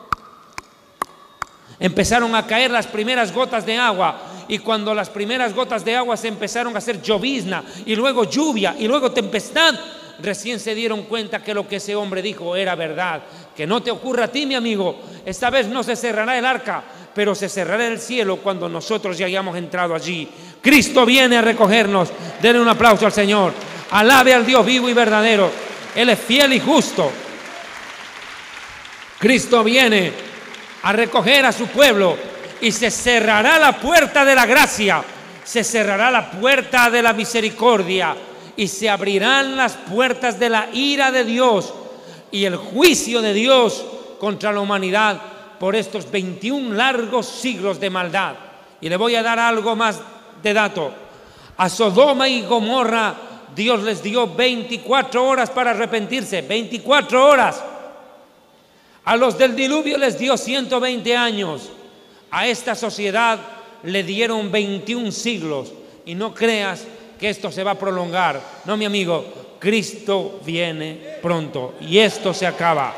empezaron a caer las primeras gotas de agua. Y cuando las primeras gotas de agua se empezaron a hacer llovizna, y luego lluvia, y luego tempestad, recién se dieron cuenta que lo que ese hombre dijo era verdad. Que no te ocurra a ti, mi amigo, esta vez no se cerrará el arca, pero se cerrará el cielo cuando nosotros ya hayamos entrado allí. Cristo viene a recogernos. Denle un aplauso al Señor. Alabe al Dios vivo y verdadero. Él es fiel y justo. Cristo viene a recoger a su pueblo y se cerrará la puerta de la gracia, se cerrará la puerta de la misericordia y se abrirán las puertas de la ira de Dios y el juicio de Dios contra la humanidad por estos veintiún largos siglos de maldad. Y le voy a dar algo más de dato. A Sodoma y Gomorra Dios les dio veinticuatro horas para arrepentirse, veinticuatro horas. A los del diluvio les dio ciento veinte años. A esta sociedad le dieron veintiún siglos. Y no creas que esto se va a prolongar. No, mi amigo, Cristo viene pronto y esto se acaba.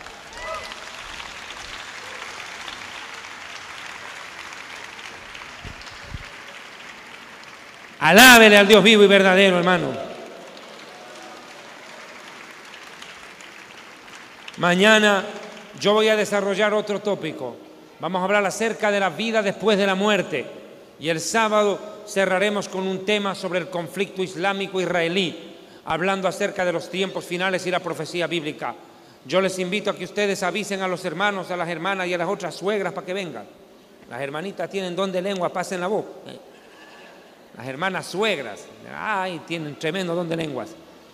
Alábele al Dios vivo y verdadero, hermano. Mañana yo voy a desarrollar otro tópico. Vamos a hablar acerca de la vida después de la muerte. Y el sábado cerraremos con un tema sobre el conflicto islámico israelí, hablando acerca de los tiempos finales y la profecía bíblica. Yo les invito a que ustedes avisen a los hermanos, a las hermanas y a las otras suegras para que vengan. Las hermanitas tienen don de lengua, pasen la voz. Las hermanas suegras, ay, tienen tremendo don de lenguas.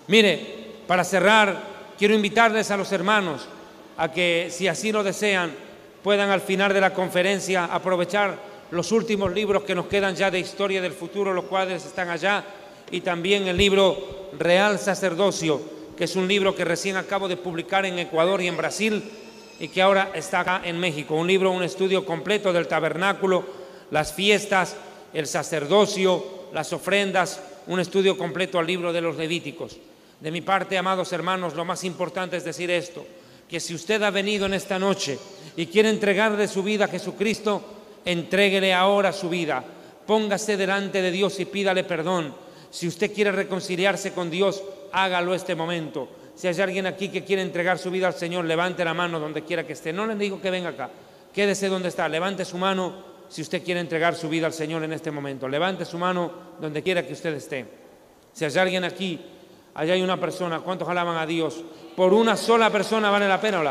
Mire, para cerrar, quiero invitarles a los hermanos a que, si así lo desean, puedan al final de la conferencia aprovechar los últimos libros que nos quedan ya de Historia del Futuro, los cuales están allá, y también el libro Real Sacerdocio, que es un libro que recién acabo de publicar en Ecuador y en Brasil y que ahora está acá en México. Un libro, un estudio completo del tabernáculo, las fiestas, el sacerdocio, las ofrendas, un estudio completo al libro de los Levíticos. De mi parte, amados hermanos, lo más importante es decir esto, que si usted ha venido en esta noche y quiere entregarle su vida a Jesucristo, entréguele ahora su vida, póngase delante de Dios y pídale perdón. Si usted quiere reconciliarse con Dios, hágalo este momento. Si hay alguien aquí que quiere entregar su vida al Señor, levante la mano donde quiera que esté. No le digo que venga acá, quédese donde está, levante su mano si usted quiere entregar su vida al Señor en este momento. Levante su mano donde quiera que usted esté. Si hay alguien aquí, allá hay una persona, ¿cuántos alaban a Dios? Por una sola persona vale la pena hablar.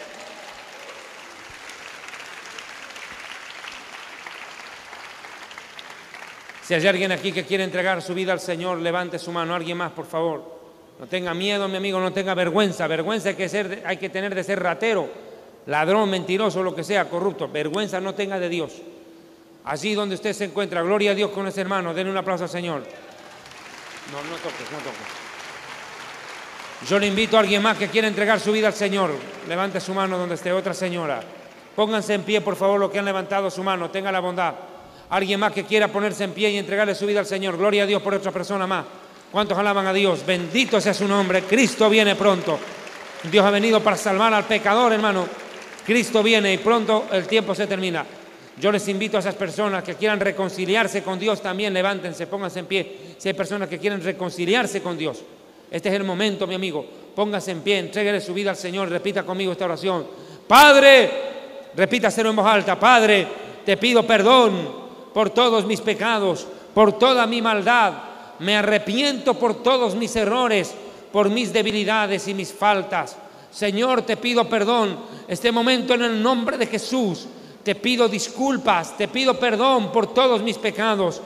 Si hay alguien aquí que quiere entregar su vida al Señor, levante su mano. Alguien más, por favor. No tenga miedo, mi amigo, no tenga vergüenza. Vergüenza hay que, ser, hay que tener de ser ratero, ladrón, mentiroso, lo que sea, corrupto. Vergüenza no tenga de Dios. Allí donde usted se encuentra, gloria a Dios con ese hermano. Denle un aplauso al Señor. No, no toques, no toques. Yo le invito a alguien más que quiera entregar su vida al Señor. Levante su mano donde esté. Otra señora. Pónganse en pie, por favor, los que han levantado su mano. Tenga la bondad. Alguien más que quiera ponerse en pie y entregarle su vida al Señor. Gloria a Dios por otra persona más. ¿Cuántos alaban a Dios? Bendito sea su nombre. Cristo viene pronto. Dios ha venido para salvar al pecador, hermano. Cristo viene y pronto el tiempo se termina. Yo les invito a esas personas que quieran reconciliarse con Dios también, levántense, pónganse en pie. Si hay personas que quieren reconciliarse con Dios, este es el momento, mi amigo. Póngase en pie, entréguele su vida al Señor. Repita conmigo esta oración. Padre, repítaselo en voz alta. Padre, te pido perdón por todos mis pecados, por toda mi maldad. Me arrepiento por todos mis errores, por mis debilidades y mis faltas. Señor, te pido perdón. Este momento en el nombre de Jesús, te pido disculpas, te pido perdón por todos mis pecados.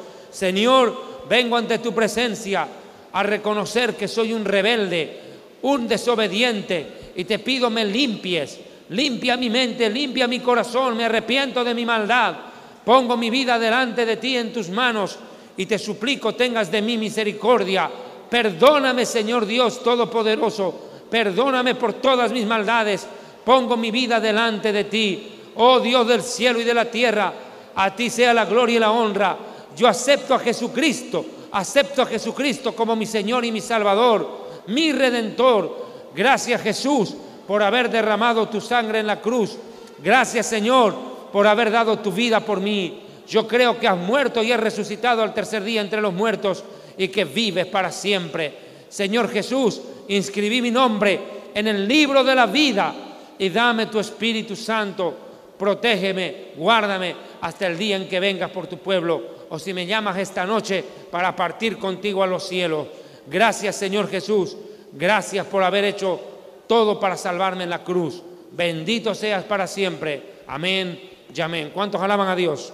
Señor, vengo ante tu presencia a reconocer que soy un rebelde, un desobediente, y te pido me limpies. Limpia mi mente, limpia mi corazón, me arrepiento de mi maldad. Pongo mi vida delante de ti en tus manos y te suplico tengas de mí misericordia. Perdóname, Señor Dios Todopoderoso, perdóname por todas mis maldades. Pongo mi vida delante de ti. Oh Dios del cielo y de la tierra, a ti sea la gloria y la honra. Yo acepto a Jesucristo, acepto a Jesucristo como mi Señor y mi Salvador, mi Redentor. Gracias, Jesús, por haber derramado tu sangre en la cruz. Gracias, Señor, por haber dado tu vida por mí. Yo creo que has muerto y has resucitado al tercer día entre los muertos y que vives para siempre. Señor Jesús, inscribí mi nombre en el libro de la vida y dame tu Espíritu Santo. Protégeme, guárdame hasta el día en que vengas por tu pueblo, o si me llamas esta noche para partir contigo a los cielos. Gracias, Señor Jesús. Gracias por haber hecho todo para salvarme en la cruz. Bendito seas para siempre. Amén y amén. ¿Cuántos alaban a Dios?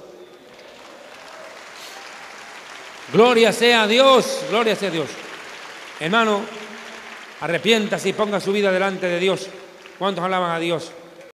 Gloria sea a Dios, gloria sea a Dios. Hermano, arrepiéntase y ponga su vida delante de Dios. ¿Cuántos alaban a Dios?